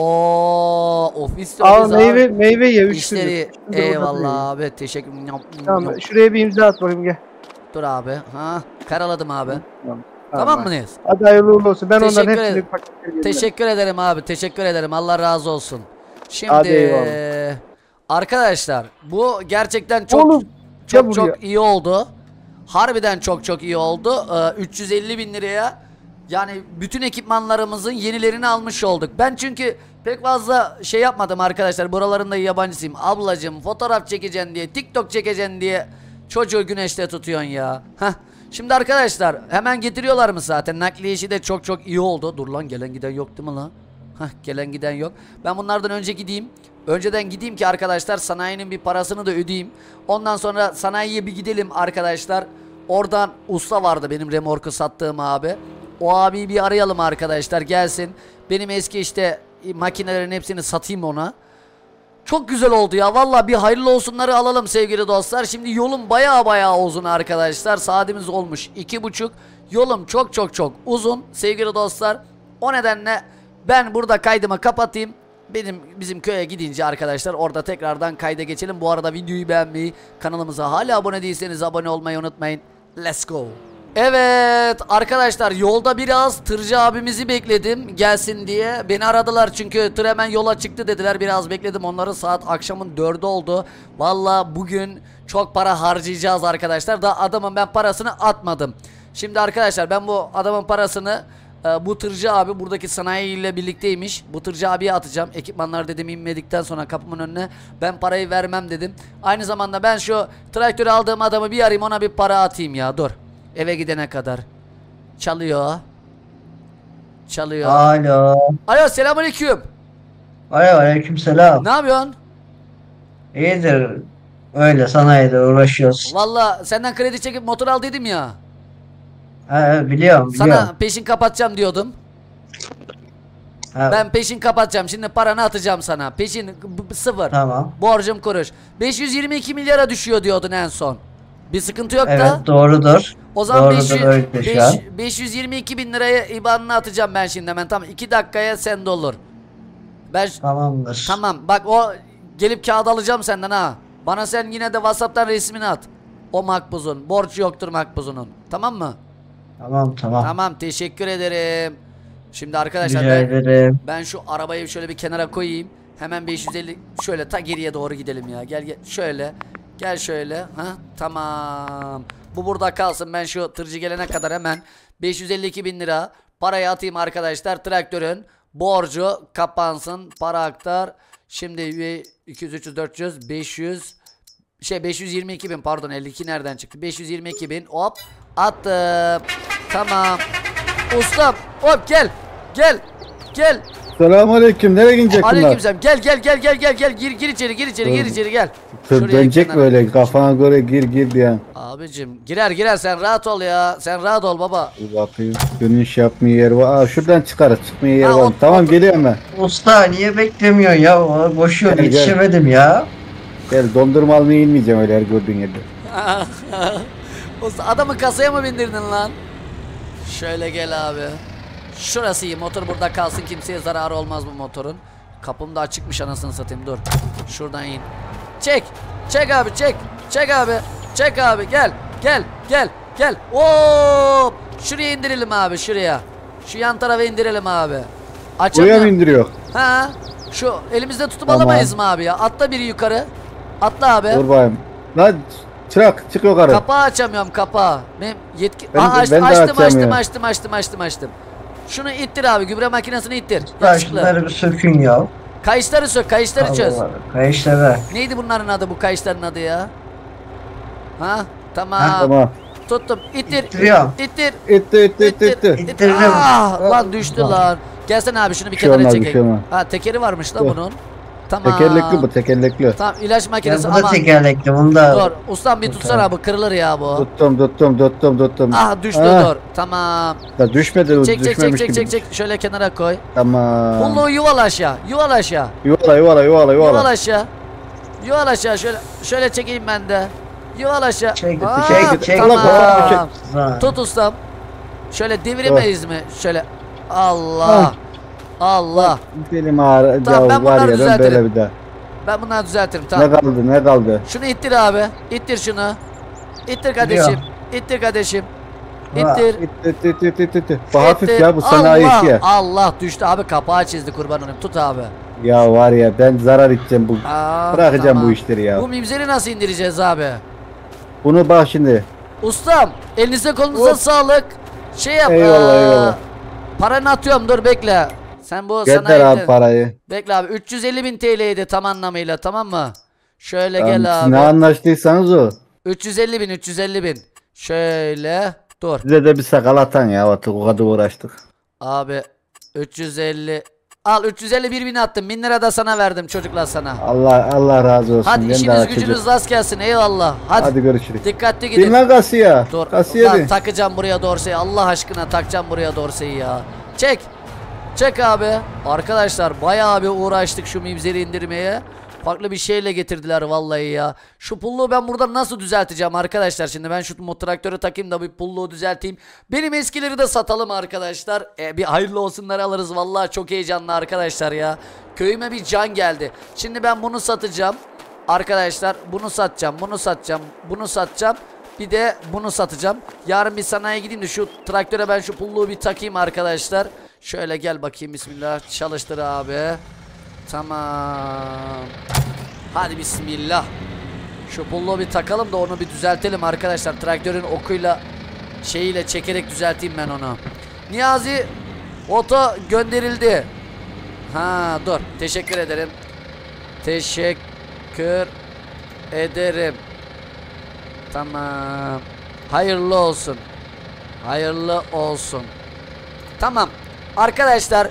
Oo, ofis Al ofis meyve abi. meyve ye üç İşleri gündür. eyvallah abi teşekkür ederim. Tamam şuraya bir imza at bakayım gel. Dur abi. Ha karaladım abi. Tamam. Tamam mı Nez? Hadi hayırlı uğurlu olsun. Ben Teşekkür onların hepsini ederim. paketleri gönderirim. Teşekkür ederim abi. Teşekkür ederim. Allah razı olsun. Şimdi Hadi eyvallah. arkadaşlar bu gerçekten çok Oğlum, çok gel çok buraya. iyi oldu. Harbiden çok çok iyi oldu. Ee, üç yüz elli bin liraya yani bütün ekipmanlarımızın yenilerini almış olduk. Ben çünkü pek fazla şey yapmadım arkadaşlar. Buralarında yabancısıyım. Ablacım fotoğraf çekeceksin diye, TikTok çekeceksin diye çocuğu güneşte tutuyorsun ya. Heh. Şimdi arkadaşlar hemen getiriyorlar mı zaten? Nakliye işi de çok çok iyi oldu. Dur lan gelen giden yok değil mi lan? Heh, gelen giden yok. Ben bunlardan önce gideyim. Önceden gideyim ki arkadaşlar sanayinin bir parasını da ödeyeyim. Ondan sonra sanayiye bir gidelim arkadaşlar. Oradan usta vardı benim remorku sattığım abi. O abiyi bir arayalım arkadaşlar gelsin. Benim eski işte makinelerin hepsini satayım ona. Çok güzel oldu ya. Valla bir hayırlı olsunları alalım sevgili dostlar. Şimdi yolum baya baya uzun arkadaşlar. Saatimiz olmuş iki buçuk. Yolum çok çok çok uzun sevgili dostlar. O nedenle ben burada kaydımı kapatayım. Benim bizim köye gidince arkadaşlar orada tekrardan kayda geçelim. Bu arada videoyu beğenmeyi, kanalımıza hala abone değilseniz abone olmayı unutmayın. Let's go. Evet arkadaşlar yolda biraz tırcı abimizi bekledim gelsin diye. Beni aradılar çünkü tır hemen yola çıktı dediler. Biraz bekledim onları, saat akşamın dördü oldu. Valla bugün çok para harcayacağız arkadaşlar. Da adamın ben parasını atmadım. Şimdi arkadaşlar ben bu adamın parasını e, bu tırcı abi buradaki sanayi ile birlikteymiş. Bu tırcı abiye atacağım. Ekipmanlar dedim inmedikten sonra kapımın önüne ben parayı vermem dedim. Aynı zamanda ben şu traktörü aldığım adamı bir arayayım, ona bir para atayım ya, dur. Eve gidene kadar. Çalıyor. Çalıyor. Alo. Alo selamünaleyküm. Alo aleykümselam. Ne yapıyorsun? İyidir. Öyle sanayide uğraşıyoruz. Valla senden kredi çekip motor al dedim ya. He, biliyorum biliyorum. Sana peşin kapatacağım diyordum. Ha, Ben peşin kapatacağım. Şimdi paranı atacağım sana. Peşin b- b- sıfır. Tamam. Borcum kuruş. beş yüz yirmi iki milyara düşüyor diyordun en son. Bir sıkıntı yok Evet da. doğrudur. O zaman Doğrudur, beş yüz, öyle şu an. beş- beş yüz yirmi iki bin liraya I B A N'ını atacağım ben şimdi hemen. Tamam iki dakikaya sende olur. Ben Tamamdır. tamam bak o gelip kağıt alacağım senden ha. Bana sen yine de WhatsApp'tan resmini at. O makbuzun. Borç yoktur makbuzunun. Tamam mı? Tamam tamam. Tamam teşekkür ederim. Şimdi arkadaşlar Rica ben, ederim. ben şu arabayı şöyle bir kenara koyayım. Hemen beş yüz elli şöyle ta geriye doğru gidelim ya. Gel gel şöyle. Gel şöyle. Ha tamam. Bu burada kalsın. Ben şu tırcı gelene kadar hemen beş yüz elli iki bin lira parayı atayım arkadaşlar. Traktörün borcu kapansın. Para aktar. Şimdi iki yüz, üç yüz, dört yüz, beş yüz şey beş yüz yirmi iki bin pardon elli iki nereden çıktı? beş yüz yirmi iki bin hop attım. Tamam. Ustam hop gel. Gel. Gel. Selamünaleyküm. Nereye gidecek bunlar? Aleykümselam. Gel gel gel gel gel gel gir gir içeri gir içeri gir içeri gel. Tır Şuraya dönecek kenara. böyle kafana göre gir gir diye. Abicim girer girer sen rahat ol ya. Sen rahat ol baba. Bir bakayım. Dönüş yapmaya yer var. Aa şuradan çıkarız. Çıkmaya yer Ha, var. ot- Tamam ot- geliyorum ben. Usta niye beklemiyorsun ya? Boşuyor Gel, gel. yetişemedim ya. Gel dondurma almaya inmeyeceğim öyle her gördüğün yerde. Usta adamı kasaya mı bindirdin lan? Şöyle gel abi. Şurası iyi. Motor burada kalsın. Kimseye zararı olmaz bu motorun. Kapım da açıkmış anasını satayım. Dur. Şuradan in. Çek. Çek abi çek. Çek abi. Çek abi. Gel. Gel. Gel. Gel. Hop. Şuraya indirelim abi. Şuraya. Şu yan tarafa indirelim abi. Buraya mı Açamıyorum. indiriyor? Ha. Şu elimizde tutup Tamam. alamayız mı abi ya? Atla biri yukarı. Atla abi. Dur bakayım. Lan çırak çık yukarı. Kapağı açamıyorum kapağı. Benim yetki... Ben- Aa, aç- ben de açtım açtım açamıyorum. açtım açtım açtım açtım. Şunu ittir abi gübre makinesini ittir. Usta Yakışıklı. şunları bir sökün ya. Kayışları sök kayışları çöz. Allah Allah. Kayışlara. Neydi bunların adı bu kayışların adı ya? Ha tamam. Ha, Tamam. Tuttum ittir. İttiriyorum. İttir. İtti itti itti İttir. itti. ittir. İttirdim. Ah, lan düştü Lan. lan. Gelsene abi şunu bir Bir şey kenara olmaz, bir şey çekelim. olmaz. Ha tekeri varmış da Dur. bunun. Tamam. Tekerlekli bu tekerlekli. Tamam ilaç Ya makinesi bu da ama. tekerlekli bunda. Dur ustam bir tutsana bu kırılır ya bu. Tuttum tuttum tuttum tuttum. Ah düştü Ah, dur. Tamam. Da düşmedi Çek çek çek düşmemiş çek gibi. çek çek şöyle kenara koy. Tamam. Pulluğu yuval aşağı. Yuval aşağı. Yuvala yuvala yuvala Yuval yuvala. aşağı. Yuval aşağı şöyle şöyle çekeyim ben de. Yuval aşağı. Çek, Aa, çek, çek. Tamam. Allah, Ha. Tut ustam. Şöyle deviremeyiz mi? Şöyle. Allah. Ah. Allah. Benim ağrı Tamam, ben ya, var bunları ya ben düzeltirim. böyle bir daha. Ben bunları düzeltirim Ne tamam. kaldı ne kaldı? Şunu ittir abi. İttir şunu. İttir kardeşim. Biliyorum. İttir kardeşim. Ha. İttir. İt it it it it it. it. Bu hafif ittir. ya bu sanayi Allah, işi ya. Allah düştü abi kapağı çizdi kurban olayım. Tut abi. Ya var ya ben zarar edeceğim bu. Aa, Bırakacağım tamam. bu işleri ya. Bu mimzeri nasıl indireceğiz abi? Bunu bak şimdi. Ustam elinize kolunuza Hop. sağlık. Şey yap. Eyvallah, eee, eyvallah. Paranı atıyorum dur bekle. Sen bu Gönder sanayide. abi parayı. Bekle abi üç yüz elli bin T L'ydi tam anlamıyla tamam mı? Şöyle Tamam, gel siz abi. ne anlaştıysanız o. üç yüz elli bin üç yüz elli bin. Şöyle dur. Size de bir sakal atan ya artık o kadar uğraştık. Abi üç yüz elli. Al üç yüz elli bir bin attım. bin lira da sana verdim çocuklar sana. Allah Allah razı olsun. Hadi Ben işiniz daha gücünüz çocuk. rast gelsin eyvallah. Hadi, Hadi görüşürüz. dikkatli gidin. Bilmem kasiye. Dur. Kasiye Lan de. takacağım buraya dorseyi. Allah aşkına takacağım buraya dorseyi ya. Çek. Çek abi. Arkadaşlar bayağı bir uğraştık şu mibzeri indirmeye. Farklı bir şeyle getirdiler vallahi ya. Şu pulluğu ben burada nasıl düzelteceğim arkadaşlar? Şimdi ben şu motoraktörü takayım da bir pulluğu düzelteyim. Benim eskileri de satalım arkadaşlar. E, bir hayırlı olsunları alırız. Vallahi çok heyecanlı arkadaşlar ya. Köyüme bir can geldi. Şimdi ben bunu satacağım. Arkadaşlar bunu satacağım. Bunu satacağım. Bunu satacağım. Bir de bunu satacağım. Yarın bir sanayiye gideyim de şu traktöre ben şu pulluğu bir takayım arkadaşlar. Şöyle gel bakayım bismillah. Çalıştır abi. Tamam. Hadi bismillah. Şu pulluğu bir takalım da onu bir düzeltelim arkadaşlar. Traktörün okuyla şeyiyle çekerek düzelteyim ben onu. Niyazi oto gönderildi. Ha dur. Teşekkür ederim. Teşekkür ederim. Tamam. Hayırlı olsun. Hayırlı olsun. Tamam. Arkadaşlar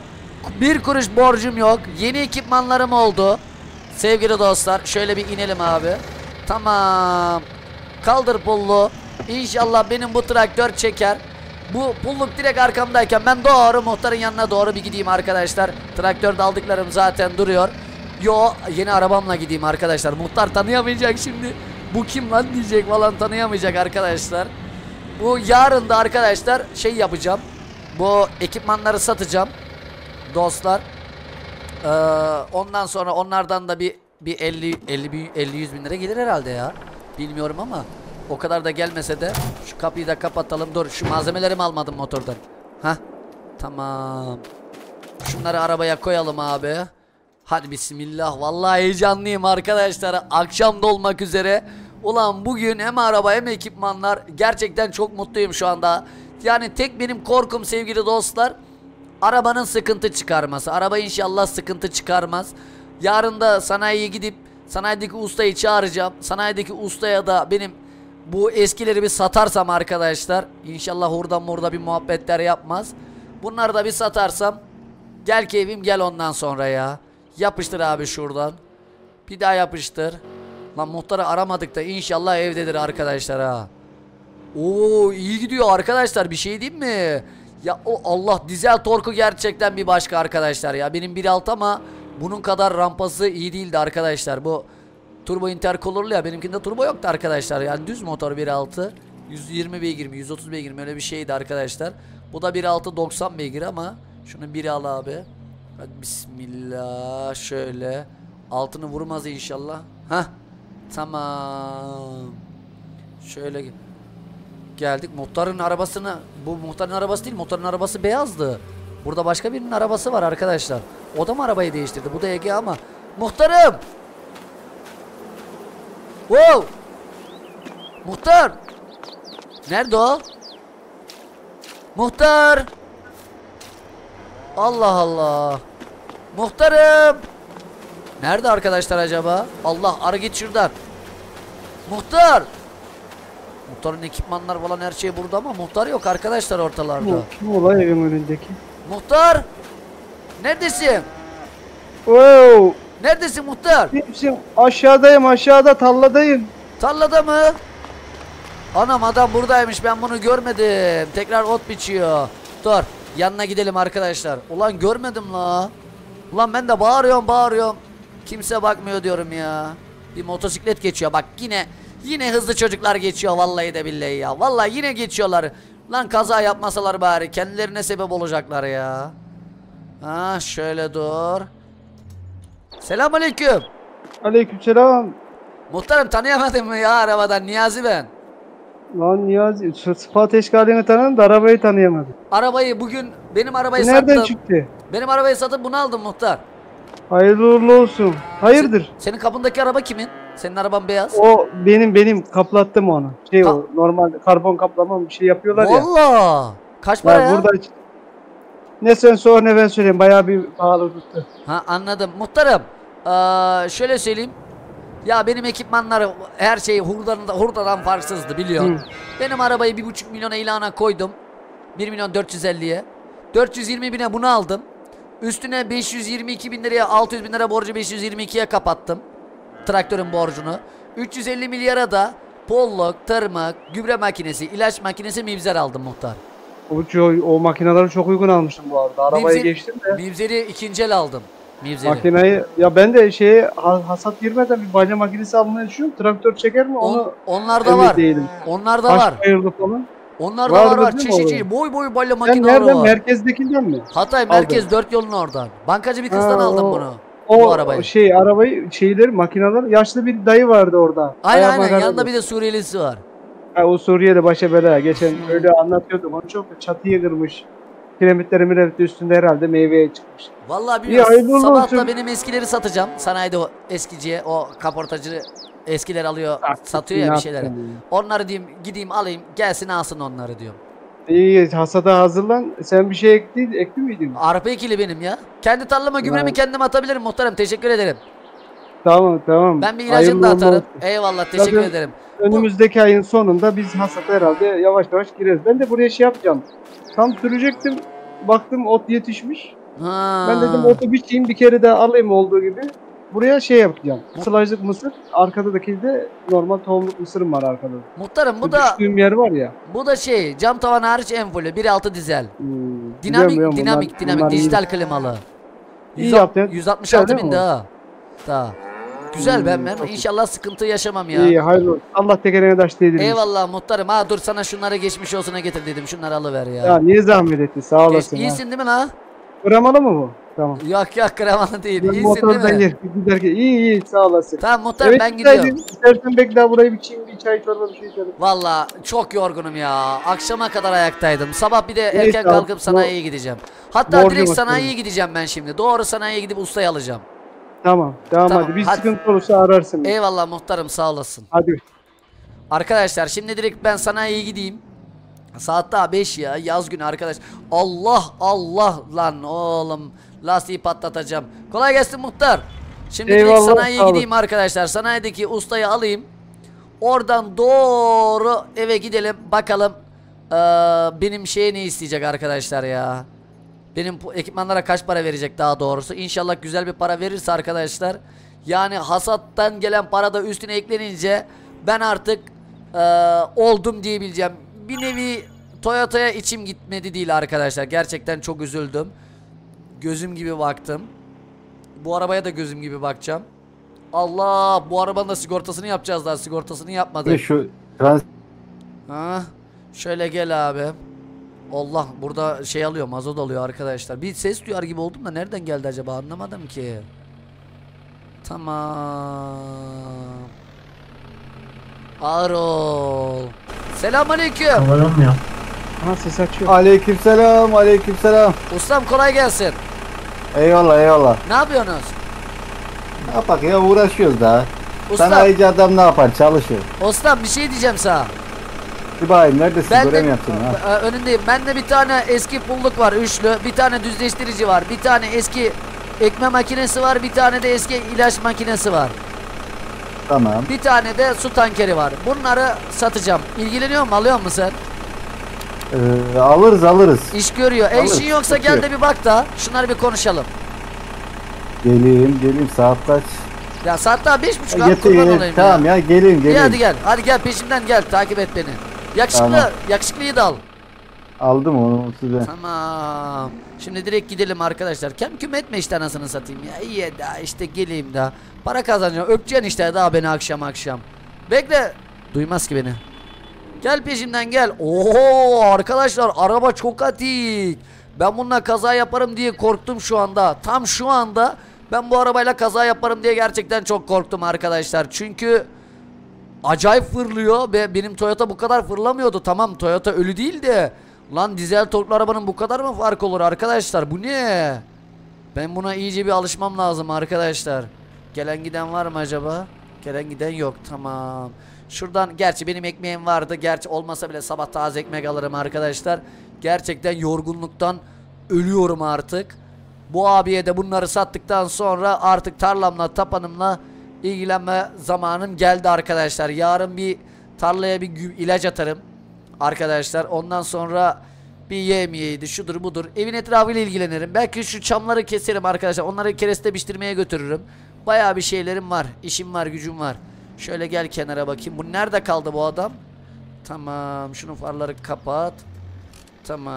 Bir kuruş borcum yok. Yeni ekipmanlarım oldu. Sevgili dostlar şöyle bir inelim abi. Tamam. Kaldır pullu. İnşallah benim bu traktör çeker. Bu pulluk direkt arkamdayken ben doğru muhtarın yanına doğru bir gideyim arkadaşlar. Traktörde aldıklarım zaten duruyor. Yo, yeni arabamla gideyim arkadaşlar. Muhtar tanıyamayacak şimdi. Bu kim lan diyecek falan, tanıyamayacak arkadaşlar. Bu yarın da arkadaşlar şey yapacağım. Bu ekipmanları satacağım. Dostlar. Ee, ondan sonra onlardan da bir bir elli elli yüz bin lira gelir herhalde ya. Bilmiyorum ama o kadar da gelmese de şu kapıyı da kapatalım. Dur, şu malzemelerimi almadım motordan. Hah. Tamam. Şunları arabaya koyalım abi. Hadi bismillah. Vallahi heyecanlıyım arkadaşlar. Akşam da olmak üzere. Ulan bugün hem araba hem ekipmanlar. Gerçekten çok mutluyum şu anda. Yani tek benim korkum sevgili dostlar, arabanın sıkıntı çıkarması. Araba inşallah sıkıntı çıkarmaz. Yarın da sanayiye gidip sanayideki ustayı çağıracağım. Sanayideki ustaya da benim bu eskileri bir satarsam arkadaşlar, İnşallah hurdan murda bir muhabbetler yapmaz. Bunları da bir satarsam, gel keyfim gel ondan sonra ya. Yapıştır abi şuradan. Bir daha yapıştır. Lan muhtarı aramadık da inşallah evdedir arkadaşlar ha. Oo, iyi gidiyor arkadaşlar, bir şey diyeyim mi? Ya o Allah, dizel torku gerçekten bir başka arkadaşlar ya. Benim bir alt ama bunun kadar rampası iyi değildi arkadaşlar. Bu turbo intercooler'lı ya, benimkinde turbo yoktu arkadaşlar. Yani düz motor bir altı yüz yirmi beygir mi yüz otuz beygir mi öyle bir şeydi arkadaşlar. Bu da bir altı doksan beygir ama şunu bir al abi. Hadi bismillah, şöyle altını vurmaz inşallah. Hah, tamam. Şöyle geldik muhtarın arabasını. Bu muhtarın arabası değil, muhtarın arabası beyazdı. Burada başka birinin arabası var arkadaşlar. O da mı arabayı değiştirdi? Bu da Ege ama. Muhtarım. Wow. Muhtar. Nerede o? Muhtar. Allah Allah. Muhtarım. Nerede arkadaşlar acaba? Allah, arı git şuradan. Muhtar. Muhtarın ekipmanlar falan her şey burada ama muhtar yok arkadaşlar ortalarda. Bu kim olay evin önündeki? Muhtar. Neredesin? Wow. Neredesin muhtar? Kimsin? Aşağıdayım, aşağıda tarladayım. Tarlada mı? Anam, adam buradaymış, ben bunu görmedim. Tekrar ot biçiyor. Dur, yanına gidelim arkadaşlar. Ulan görmedim la. Ulan ben de bağırıyorum bağırıyorum. Kimse bakmıyor diyorum ya. Bir motosiklet geçiyor bak, yine yine hızlı çocuklar geçiyor vallahi de billahi ya. Vallahi yine geçiyorlar. Lan kaza yapmasalar bari, kendilerine sebep olacaklar ya. Ha şöyle dur. Selamünaleyküm. Aleykümselam. Muhtarım, tanıyamadın mı ya arabadan? Niyazi ben. Lan Niyazi, sıfat eşkalini tanıdım da arabayı tanıyamadım. Arabayı bugün benim arabayı Nereden sattım. çıktı? Benim arabayı satıp bunu aldım muhtar. Hayırlı uğurlu olsun. Hayırdır? Se- senin kapındaki araba kimin? Senin araban beyaz. O benim benim kaplattım onu. Şey Ka- o normal karbon kaplama bir şey yapıyorlar ya. Valla. Kaç para Ya ya? burada ne sen sor ne ben söyleyeyim, bayağı bir pahalı tuttu. Ha, anladım. Muhtarım. Ee, şöyle söyleyeyim. Ya benim ekipmanlar her şey hurdadan, hurdadan farksızdı biliyorsun. Hı. Benim arabayı bir buçuk milyona ilana koydum. bir milyon dört yüz elliye. dört yüz yirmi bine bunu aldım. Üstüne beş yüz yirmi iki bin liraya, altı yüz bin lira borcu beş yüz yirmi ikiye kapattım. Traktörün borcunu. üç yüz elli milyara da polluk, tırmık, gübre makinesi, ilaç makinesi, mibzer aldım muhtar. O, o makineleri çok uygun almıştım bu arada. Arabayı Mibzer, geçtim de. Mibzeri ikinci el aldım. Mibzeri. Makineyi ya ben de şeye ha- hasat girmeden bir balya makinesi almayı düşünüyorum. Traktör çeker mi onu? On, onlar da emin var. değilim. Onlar da Baş var. ayırdı falan. Onlar da Vardı var var. değil mi Çeşitli boy boy balya Sen makineleri nereden? var. Merkezdekinden mi? Hatay merkez dört yolun oradan. Bankacı bir kızdan Ha, aldım o- bunu. O Bu arabayı. şey arabayı şeyleri makineler yaşlı bir dayı vardı orada. Aynen Ayak aynen, makarası. yanında bir de Suriyelisi var. Ha, o Suriye'de başa bela. Geçen öyle anlatıyordum. Onu çok çatıya kırmış. Kiremitleri miremit üstünde herhalde meyveye çıkmış. Vallahi İyi, hayırlı bilmiyorum. uğurlu Sabah da olsun. benim eskileri satacağım. Sanayide o eskiciye, o kaportacı eskiler alıyor, Artık satıyor ne ya bir şeyler. yapacaksın ya? Onları diyeyim, gideyim alayım, gelsin alsın onları diyorum. İyi hasada hazırlan. Sen bir şey ekti, ekti miydin? Arpa ekili benim ya. Kendi tarlama gübremi Ha. kendim atabilirim muhtarım. Teşekkür ederim. Tamam tamam. Ben bir ilacını Hayırlı da uğurlu atarım. olsun. Eyvallah, teşekkür Zaten ederim. Önümüzdeki ayın sonunda biz hasata herhalde yavaş yavaş gireriz. Ben de buraya şey yapacağım. Tam sürecektim. Baktım ot yetişmiş. Ha. Ben dedim otu biçeyim bir kere de alayım olduğu gibi. Buraya şey yapacağım. Sılajlık mısır. Arkadaki de normal tohumluk mısırım var arkada. Muhtarım bu Bu da düştüğüm yer var ya. bu da şey cam tavan hariç en fullü bir altı dizel. Hmm, biliyorum, Dinamik biliyorum. dinamik Bunlar- dinamik bunlar iyi. dijital klimalı. İyi yaptın. yüz altmış altı Güzel bin değil mi daha. Daha. Güzel ben Hmm, ben çok iyi. inşallah sıkıntı yaşamam ya. İyi hayırlı olsun. Allah tekerine taş değdirmiş. Eyvallah muhtarım. Ha dur sana şunları geçmiş olsuna getir dedim. Şunları alıver ya. Ya niye zahmet ettin? Sağ Geç, olasın. ha. iyisin değil mi la? Kremalı mı bu? Tamam. Yok yok kremalı değil. Ben İyisin değil motordan mi? gel. Giderken iyi iyi sağ olasın. Tamam muhtarım Evet, ben güzeldi. gidiyorum. İstersen bekle daha burayı bir çiğ bir çay çorba bir şey içelim. Valla çok yorgunum ya. Akşama kadar ayaktaydım. Sabah bir de Neyse erken abi, kalkıp bu- sanayiye gideceğim. Hatta Borcu direkt bakalım. sanayiye gideceğim ben şimdi. Doğru sanayiye gidip ustayı alacağım. Tamam. Tamam, Tamam, hadi. Bir hadi. sıkıntı olursa ararsın. beni. Eyvallah muhtarım sağ olasın. Hadi. Arkadaşlar şimdi direkt ben sanayiye gideyim. Saat daha beş ya yaz günü arkadaş. Allah Allah lan oğlum. Lastiği patlatacağım. Kolay gelsin muhtar. Şimdi direkt Eyvallah, sanayiye sağ olun. gideyim arkadaşlar. Sanayideki ustayı alayım. Oradan doğru eve gidelim. Bakalım eee, benim şeye ne isteyecek arkadaşlar ya. Benim bu ekipmanlara kaç para verecek daha doğrusu. İnşallah güzel bir para verirse arkadaşlar. Yani hasattan gelen para da üstüne eklenince ben artık eee, oldum diyebileceğim. Bir nevi Toyota'ya içim gitmedi değil arkadaşlar. Gerçekten çok üzüldüm. Gözüm gibi baktım. Bu arabaya da gözüm gibi bakacağım. Allah, bu arabanın da sigortasını yapacağız daha. Sigortasını Ve yapmadık. şu trans Ha, şöyle gel abi. Allah, burada şey alıyor, mazot alıyor arkadaşlar. Bir ses duyar gibi oldum da nereden geldi acaba anlamadım ki. Tamam. Ağır ol. Selamünaleyküm. Kameram Aha ses açıyor. Aleykümselam, aleykümselam. Ustam kolay gelsin. Eyvallah, eyvallah. Ne yapıyorsunuz? Ne yapak ya, uğraşıyoruz daha. Ustam, Sanayici adam ne yapar? Çalışır. ustam bir şey diyeceğim sana. İbrahim neredesin? Ben Görev de yaptın ha. Ö- önündeyim. Bende bir tane eski pulluk var üçlü, bir tane düzleştirici var, bir tane eski ekme makinesi var, bir tane de eski ilaç makinesi var. Tamam. Bir tane de su tankeri var. Bunları satacağım. İlgileniyor musun? Alıyor musun sen? Ee, alırız alırız. İş görüyor. E Alırız, işin yoksa tutuyor. gel de bir bak da şunları bir konuşalım. Geleyim geleyim, saat kaç? Ya saat daha beş buçuk Ya, abi, getir, kurban getir. olayım Tamam ya. ya, geleyim İyi geleyim. hadi gel. Hadi gel peşimden gel. Takip et beni. Yakışıklı. Tamam. Yakışıklıyı da al. Aldım onu size. Tamam. Şimdi direkt gidelim arkadaşlar. Kem küm etme işte anasını satayım ya. İyi daha işte geleyim daha. Para kazanacağım. Öpeceksin işte daha beni akşam akşam. Bekle. Duymaz ki beni. Gel peşimden gel. Oo arkadaşlar araba çok atik. Ben bununla kaza yaparım diye korktum şu anda. Tam şu anda ben bu arabayla kaza yaparım diye gerçekten çok korktum arkadaşlar. Çünkü acayip fırlıyor ve benim Toyota bu kadar fırlamıyordu. Tamam Toyota ölü değil de lan dizel torklu arabanın bu kadar mı fark olur arkadaşlar? Bu ne? Ben buna iyice bir alışmam lazım arkadaşlar. Gelen giden var mı acaba? Gelen giden yok. Tamam. Şuradan gerçi benim ekmeğim vardı. Gerçi olmasa bile sabah taze ekmek alırım arkadaşlar. Gerçekten yorgunluktan ölüyorum artık. Bu abiye de bunları sattıktan sonra artık tarlamla tapanımla ilgilenme zamanım geldi arkadaşlar. Yarın bir tarlaya bir ilaç atarım arkadaşlar. Ondan sonra bir yemiyeydi şudur budur. Evin etrafıyla ilgilenirim. Belki şu çamları keserim arkadaşlar. Onları kereste biçtirmeye götürürüm. Bayağı bir şeylerim var. İşim var, gücüm var. Şöyle gel kenara bakayım. Bu nerede kaldı bu adam? Tamam. Şunun farları kapat. Tamam.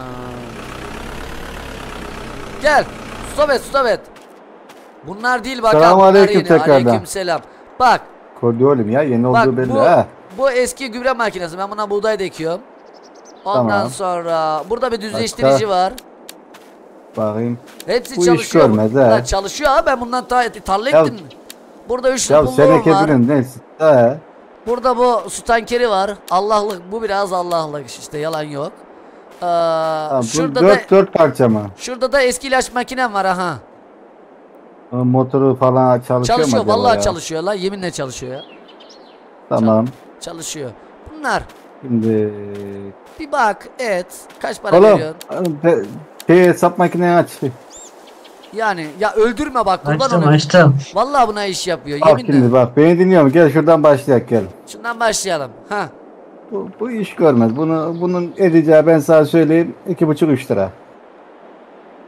Gel. Stop et, stop et. Bunlar değil bak. Selamünaleyküm tekrardan. Aleykümselam. Bak. Kordiyolim ya, yeni Bak olduğu belli bu, ha. bu eski gübre makinesi. Ben buna buğday da ekiyorum. Ondan Tamam. sonra burada bir düzleştirici Başka? var. Bakayım. Hepsi Bu iş çalışıyor. görmez Bunlar ha. çalışıyor abi. Ben bundan ta tarla Ya- ektim. Burada üçlü Ya pulluğum seneke var. bilin neyse. He. Burada bu su tankeri var. Allah'lık bu biraz Allah'lık işte yalan yok. Ee, Tamam, bu şurada dört, da dört parça mı? şurada da eski ilaç makinem var aha. O motoru falan çalışıyor, Çalışıyor mu acaba vallahi ya? çalışıyor la yeminle çalışıyor ya. Tamam. Çalışıyor. Bunlar Şimdi bir bak et kaç para oğlum veriyorsun? pe- şey, hesap makineyi aç. Yani ya öldürme bak kurban Açtım olayım. açtım. Vallahi buna iş yapıyor Bak yeminle. şimdi bak, beni dinliyor musun? Gel şuradan başlayak gel. Şundan başlayalım. Ha. Bu, bu iş görmez. Bunu bunun edeceği ben sana söyleyeyim iki buçuk üç lira.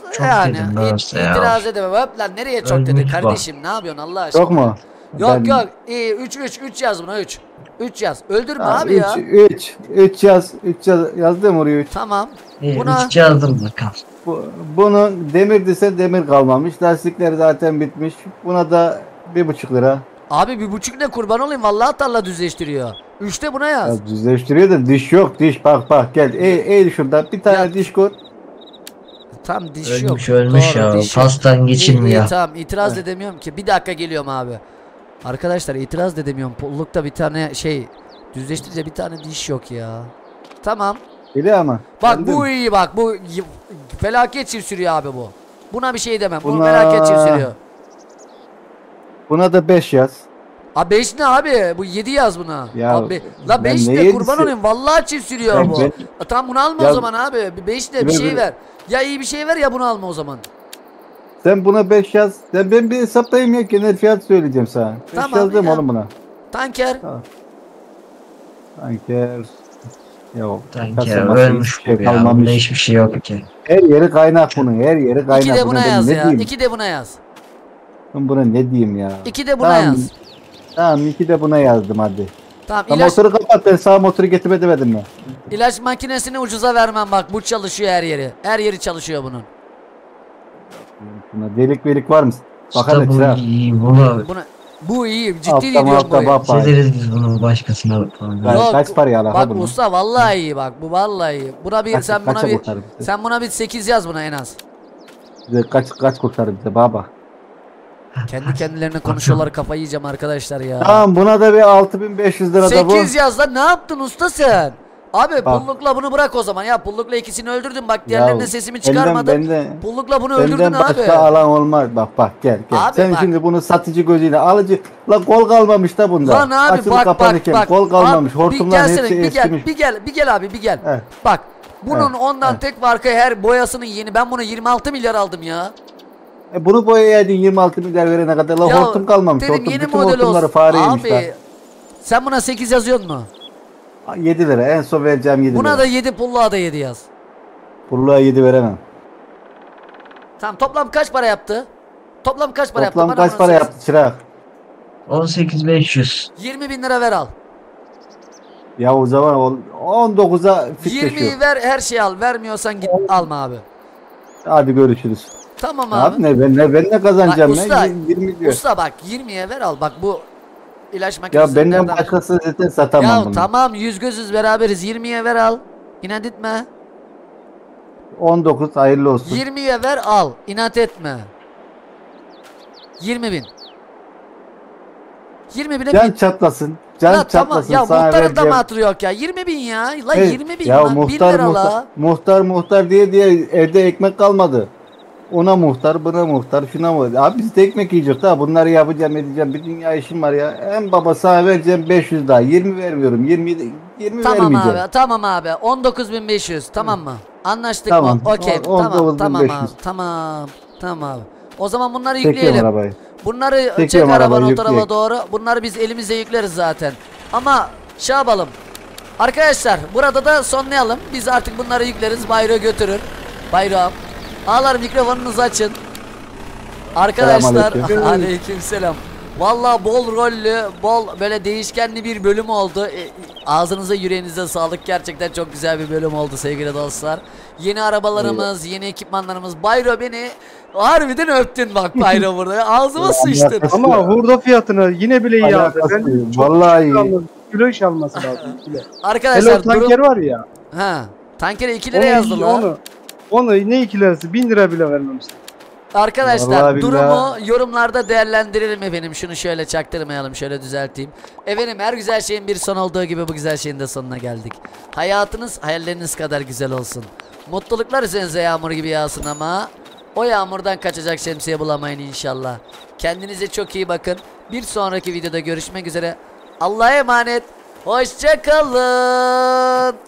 Çok yani dedim it- doğrusu ya. itiraz edemem. Hop lan nereye çok dedin Ölmüş bak. kardeşim, ne yapıyorsun Allah aşkına? Yok mu? Yok Ben- yok iyi üç üç üç yaz buna üç. üç yaz. Öldürme Ha, abi ya. üç, üç, üç yaz, üç yaz, yazdım oraya üç. Tamam. İyi, Buna- üç yazdım bakalım. Bu, bunun demir dese demir kalmamış. Lastikleri zaten bitmiş. Buna da bir buçuk lira. Abi bir buçuk ne kurban olayım, vallahi tarla düzleştiriyor. Üçte buna yaz. Ya düzleştiriyor da diş yok diş. Bak bak gel. Eğil, eğil şuradan. Bir tane Ya- diş koy. Tam diş yok. Ölmüş ölmüş Doğru, ya. diş yok. Pastan İyi, iyi, geçilmiyor. tamam itiraz edemiyorum ki. Bir dakika geliyorum abi. Arkadaşlar itiraz da edemiyorum. Pullukta bir tane şey düzleştirince bir tane diş yok ya. Tamam. Biliyor ama. Bak Anladın bu mı? iyi bak bu y- felaket çift sürüyor abi bu. Buna bir şey demem. Bu Buna- felaket çift sürüyor. Buna da beş yaz. Abi beş ne abi? Bu yedi yaz buna. Ya, abi, la ben beş ne de kurban yedisi? olayım. Vallahi çift sürüyor Ben- bu. ben- A, tamam bunu alma Ya- o zaman abi. Bir beş de bir Böyle- şey böyle- ver. Ya iyi bir şey ver ya bunu alma o zaman. Sen buna beş yaz. Sen ben bir hesaplayayım ya. Genel fiyat söyleyeceğim sana. beş Tamam, yazdım ya. oğlum buna. Tanker. Tanker. Yok. Tanker kasabası ölmüş hiçbir şey bu ya. Bunda kalmamış. hiçbir şey yok ki. Her yeri kaynak bunun. Her yeri kaynak. İki de buna ben yaz ne ya. diyeyim? İki de buna yaz. Ben buna ne diyeyim ya? İki de buna Tamam, yaz. Tamam iki de buna yazdım hadi. Tamam Tamam, ilaç, motoru kapat, ben sağ motoru getirme demedim mi? ilaç makinesini ucuza vermem bak. Bu çalışıyor her yeri. Her yeri çalışıyor bunun. Buna delik velik var mı? Bakalım İşte çırak. bu iyi. Bunu Buna, bu iyi. Ciddi Altta diyorum malta bu. bak bak. çizeriz biz bunu başkasına. falan. Kaç- Yok, kaç para ya lan Bak bunu? usta vallahi iyi bak. Bu vallahi iyi. Buna bir Kaç- sen buna kaça bir kurtarır bizi? sen buna bir sekiz yaz buna en az. Bize kaç kaç kurtarır bize baba. Kendi kendilerine konuşuyorlar, kafayı yiyeceğim arkadaşlar ya. Tamam buna da bir altı bin beş yüz lira da bu. sekiz yaz lan, ne yaptın usta sen? Abi Bak. pullukla bunu bırak o zaman ya. Pullukla ikisini öldürdün bak, diğerlerine sesimi çıkarmadın. Benden, benden, Pullukla bunu öldürdün benden abi. başka alan olmaz. Bak bak gel gel. Abi Sen bak. şimdi bunu satıcı gözüyle alıcı. La kol kalmamış da bunda. Lan abi Açılıp bak bak kapanırken bak. kol kalmamış. Abi, bir Hortumların gelsene, hepsi bir gel, eskimiş. bir gel, bir gel abi bir gel. Evet. Bak bunun Evet, ondan evet. tek farkı her boyasının yeni. Ben bunu yirmi altı milyar aldım ya. E bunu boyayaydın yirmi altı milyar verene kadar. La Ya, hortum kalmamış. dedim Hortum, yeni bütün model hortumları olsun. fareymiş Abi lan. sen buna sekiz yazıyor mu? yedi lira. En son vereceğim yedi Buna lira. da yedi, pulluğa da yedi yaz. Pulluğa yedi veremem. Tamam toplam kaç para yaptı? Toplam kaç para Toplam yaptı? Bana kaç onu para söyle. yaptı çırak? on sekiz bin beş yüz. yirmi bin lira ver al. Ya o zaman on- on dokuza fitleşiyor. yirmiyi ver, her şeyi al. Vermiyorsan git alma abi. Hadi görüşürüz. Tamam Abi, abi. ne ben ne ben ne kazanacağım Bak ya? usta, yirmi diyor. Usta bak yirmiye ver al. Bak bu ilaç makinesi. Ya benden başkası zaten satamam Ya bunu. tamam yüz gözüz beraberiz. yirmiye ver al. İnat etme. on dokuz hayırlı olsun. yirmiye ver al. İnat etme. yirmi bin. yirmi bine Can bin. çatlasın. Can La tamam çatlasın ya, sana muhtarın da vereceğim. mı hatırı yok ya? yirmi bin ya. La Hey, yirmi bin ya lan. bin muhtar lira muhtar, la. muhtar muhtar diye diye evde ekmek kalmadı. Ona muhtar, buna muhtar, şuna muhtar. Abi biz de ekmek yiyeceğiz ha. Bunları yapacağım, edeceğim. Bir dünya işim var ya. En baba sana vereceğim beş yüz daha. yirmi vermiyorum. yirmi yirmi Tamam vermeyeceğim. abi, tamam abi. on dokuz bin beş yüz tamam mı? Anlaştık Tamam, mı? Okey. on- Tamam, on dokuz bin tamam beş abi. yüz. Tamam. Tamam abi. O zaman bunları Çekiyorum yükleyelim. arabayı. Bunları çek Çekiyorum arabanın arabayı, o tarafa yükleyek. doğru. Bunları biz elimizle yükleriz zaten. Ama şey yapalım. Arkadaşlar burada da sonlayalım. Biz artık bunları yükleriz. Bayrağı götürür. Bayrağım. Ağlar mikrofonunuzu açın. Arkadaşlar Selamünaleyküm. aleykümselam. Vallahi bol rollü, bol böyle değişkenli bir bölüm oldu. E, ağzınıza yüreğinize sağlık. Gerçekten çok güzel bir bölüm oldu sevgili dostlar. Yeni arabalarımız, yeni ekipmanlarımız. Bayro beni harbiden öptün bak Bayro burada. Ağzıma sıçtın. Ama hurda fiyatını yine bile iyi abi. Alakası Ben yok. çok Vallahi kilo iyi. alması- Kilo iş alması lazım. Kilo. Hele Arkadaşlar o tanker durum... var ya. Ha, tankere iki lira Onu, yazdılar. onu, onu ne iki lirası? Bin lira bile vermemişler. Arkadaşlar Vallahi durumu billahi. yorumlarda değerlendirelim efendim. Şunu şöyle çaktırmayalım, şöyle düzelteyim. Efendim her güzel şeyin bir son olduğu gibi bu güzel şeyin de sonuna geldik. Hayatınız hayalleriniz kadar güzel olsun. Mutluluklar üzerinize yağmur gibi yağsın ama o yağmurdan kaçacak şemsiye bulamayın inşallah. Kendinize çok iyi bakın. Bir sonraki videoda görüşmek üzere. Allah'a emanet. Hoşça kalın.